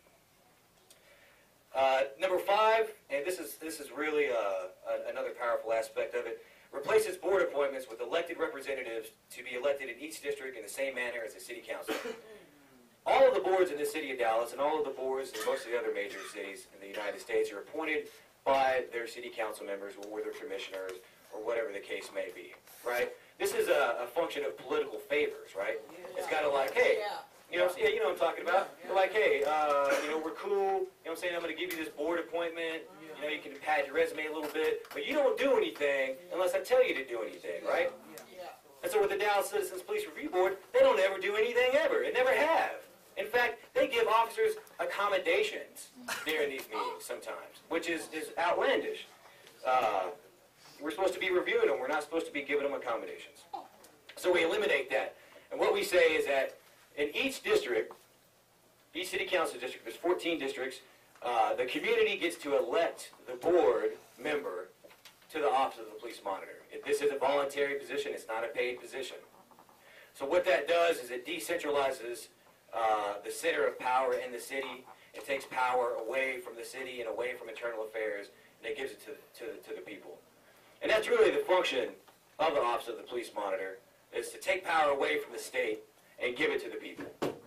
Uh, number five, and this is this is really uh, a, another powerful aspect of it, replaces board appointments with elected representatives to be elected in each district in the same manner as the city council. All of the boards in the city of Dallas and all of the boards in most of the other major cities in the United States are appointed by their city council members or their commissioners or whatever the case may be, right? This is a, a function of political favors, right? It's kind of like, hey, you know, yeah, you know what I'm talking about. They're like, hey, uh, you know, we're cool. You know what I'm saying? I'm going to give you this board appointment. You know, you can pad your resume a little bit, but you don't do anything unless I tell you to do anything, right? And so with the Dallas Citizens Police Review Board, they don't ever do anything ever. They never have. In fact, they give officers accommodations during these meetings sometimes, which is, is outlandish. Uh, we're supposed to be reviewing them. We're not supposed to be giving them accommodations. So we eliminate that. And what we say is that in each district, each city council district, there's fourteen districts, uh, the community gets to elect the board member to the office of the police monitor. If this is a voluntary position, it's not a paid position. So what that does is it decentralizes uh, the center of power in the city. It takes power away from the city and away from internal affairs, and it gives it to, to, to the people. And that's really the function of the office of the police monitor, is to take power away from the state and give it to the people.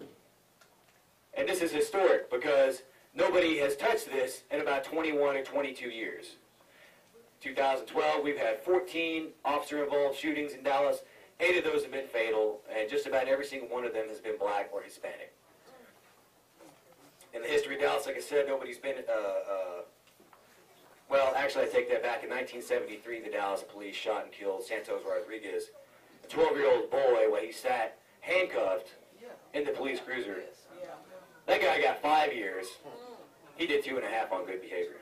And this is historic because nobody has touched this in about twenty-one or twenty-two years. two thousand twelve, we've had fourteen officer-involved shootings in Dallas. Eight of those have been fatal, and just about every single one of them has been black or Hispanic. In the history of Dallas, like I said, nobody's been, uh, uh, well, actually I take that back. In nineteen seventy-three, the Dallas police shot and killed Santos Rodriguez, a twelve-year-old boy, while he sat handcuffed in the police cruiser. That guy got five years. He did two and a half on good behavior.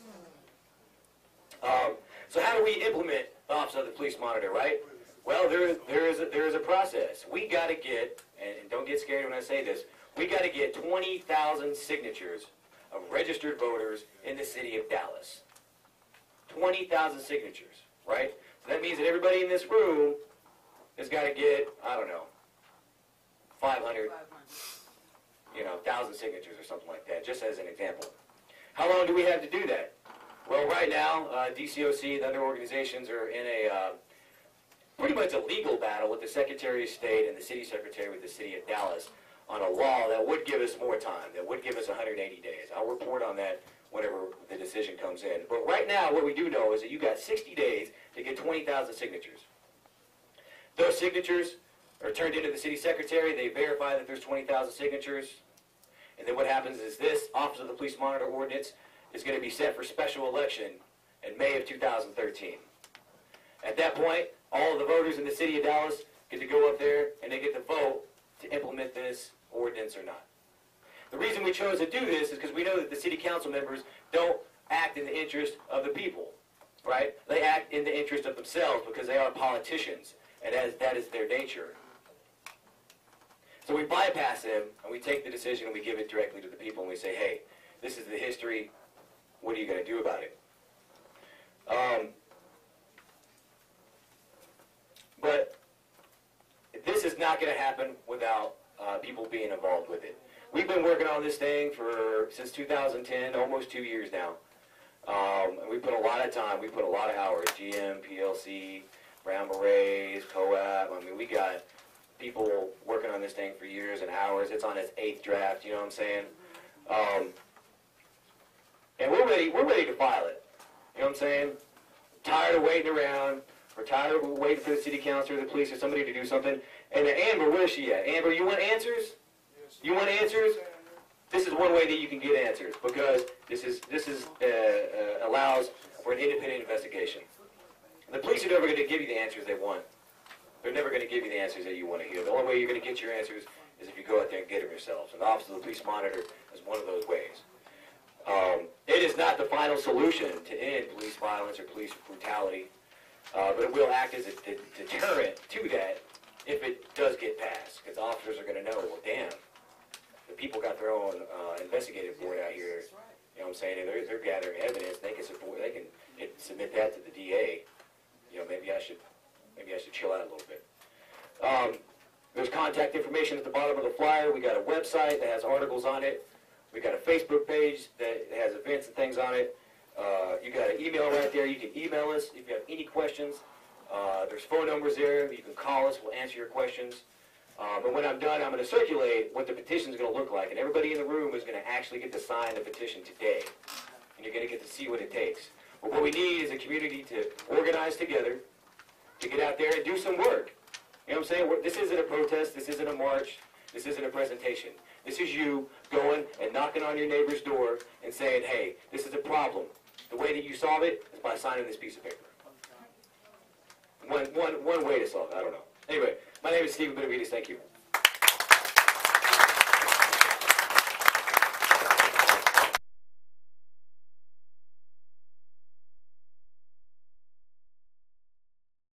Um, so how do we implement the Office of the Police Monitor, right? Well, there, there, is a, there is a process. We got to get, and, and don't get scared when I say this, we got to get twenty thousand signatures of registered voters in the city of Dallas. twenty thousand signatures, right? So that means that everybody in this room has got to get, I don't know, five hundred, you know, one thousand signatures or something like that, just as an example. How long do we have to do that? Well, right now, uh, D C O C, the other organizations are in a uh, pretty much a legal battle with the Secretary of State and the City Secretary with the City of Dallas on a law that would give us more time, that would give us one hundred eighty days. I'll report on that whenever the decision comes in. But right now, what we do know is that you got sixty days to get twenty thousand signatures. Those signatures are turned into the City Secretary. They verify that there's twenty thousand signatures. And then what happens is this Office of the Police Monitor Ordinance is going to be set for special election in May of two thousand thirteen. At that point, all of the voters in the city of Dallas get to go up there and they get to vote to implement this ordinance or not. The reason we chose to do this is because we know that the city council members don't act in the interest of the people, right? They act in the interest of themselves because they are politicians, and that is, that is their nature. So we bypass them, and we take the decision and we give it directly to the people, and we say, hey, this is the history. What are you going to do about it? Um, but this is not going to happen without uh, people being involved with it. We've been working on this thing for since two thousand ten, almost two years now. Um, and we put a lot of time, we put a lot of hours, G M, P L C, Brown Berets, C O A B. I mean, we got people working on this thing for years and hours. It's on its eighth draft, you know what I'm saying? Um, and we're ready, we're ready to file it. You know what I'm saying? tired of waiting around, or tired of waiting for the city council or the police or somebody to do something. And uh, Amber, where's she at? Amber, you want answers? You want answers? This is one way that you can get answers, because this is this is uh, uh, allows for an independent investigation. The police are never going to give you the answers they want. They're never going to give you the answers that you want to hear. The only way you're going to get your answers is if you go out there and get them yourselves. And the Office of the Police Monitor is one of those ways. Um, it is not the final solution to end police violence or police brutality, uh, but it will act as a d- deterrent to that if it does get passed, because officers are going to know, well, damn, the people got their own uh, investigative board out here. You know what I'm saying? And they're, they're gathering evidence. They can support. They can it, submit that to the D A. You know, maybe I should, maybe I should chill out a little bit. Um, there's contact information at the bottom of the flyer. We got a website that has articles on it. We got a Facebook page that has events and things on it. Uh, you got an email right there. You can email us if you have any questions. Uh, there's phone numbers there. You can call us. We'll answer your questions. Uh, but when I'm done, I'm going to circulate what the petition is going to look like. And everybody in the room is going to actually get to sign the petition today. And you're going to get to see what it takes. But what we need is a community to organize together, to get out there and do some work. You know what I'm saying? We're, this isn't a protest. This isn't a march. This isn't a presentation. This is you going and knocking on your neighbor's door and saying, hey, this is a problem. The way that you solve it is by signing this piece of paper. One, one, one way to solve it. I don't know. Anyway, my name is Stephen Benavides. Thank you.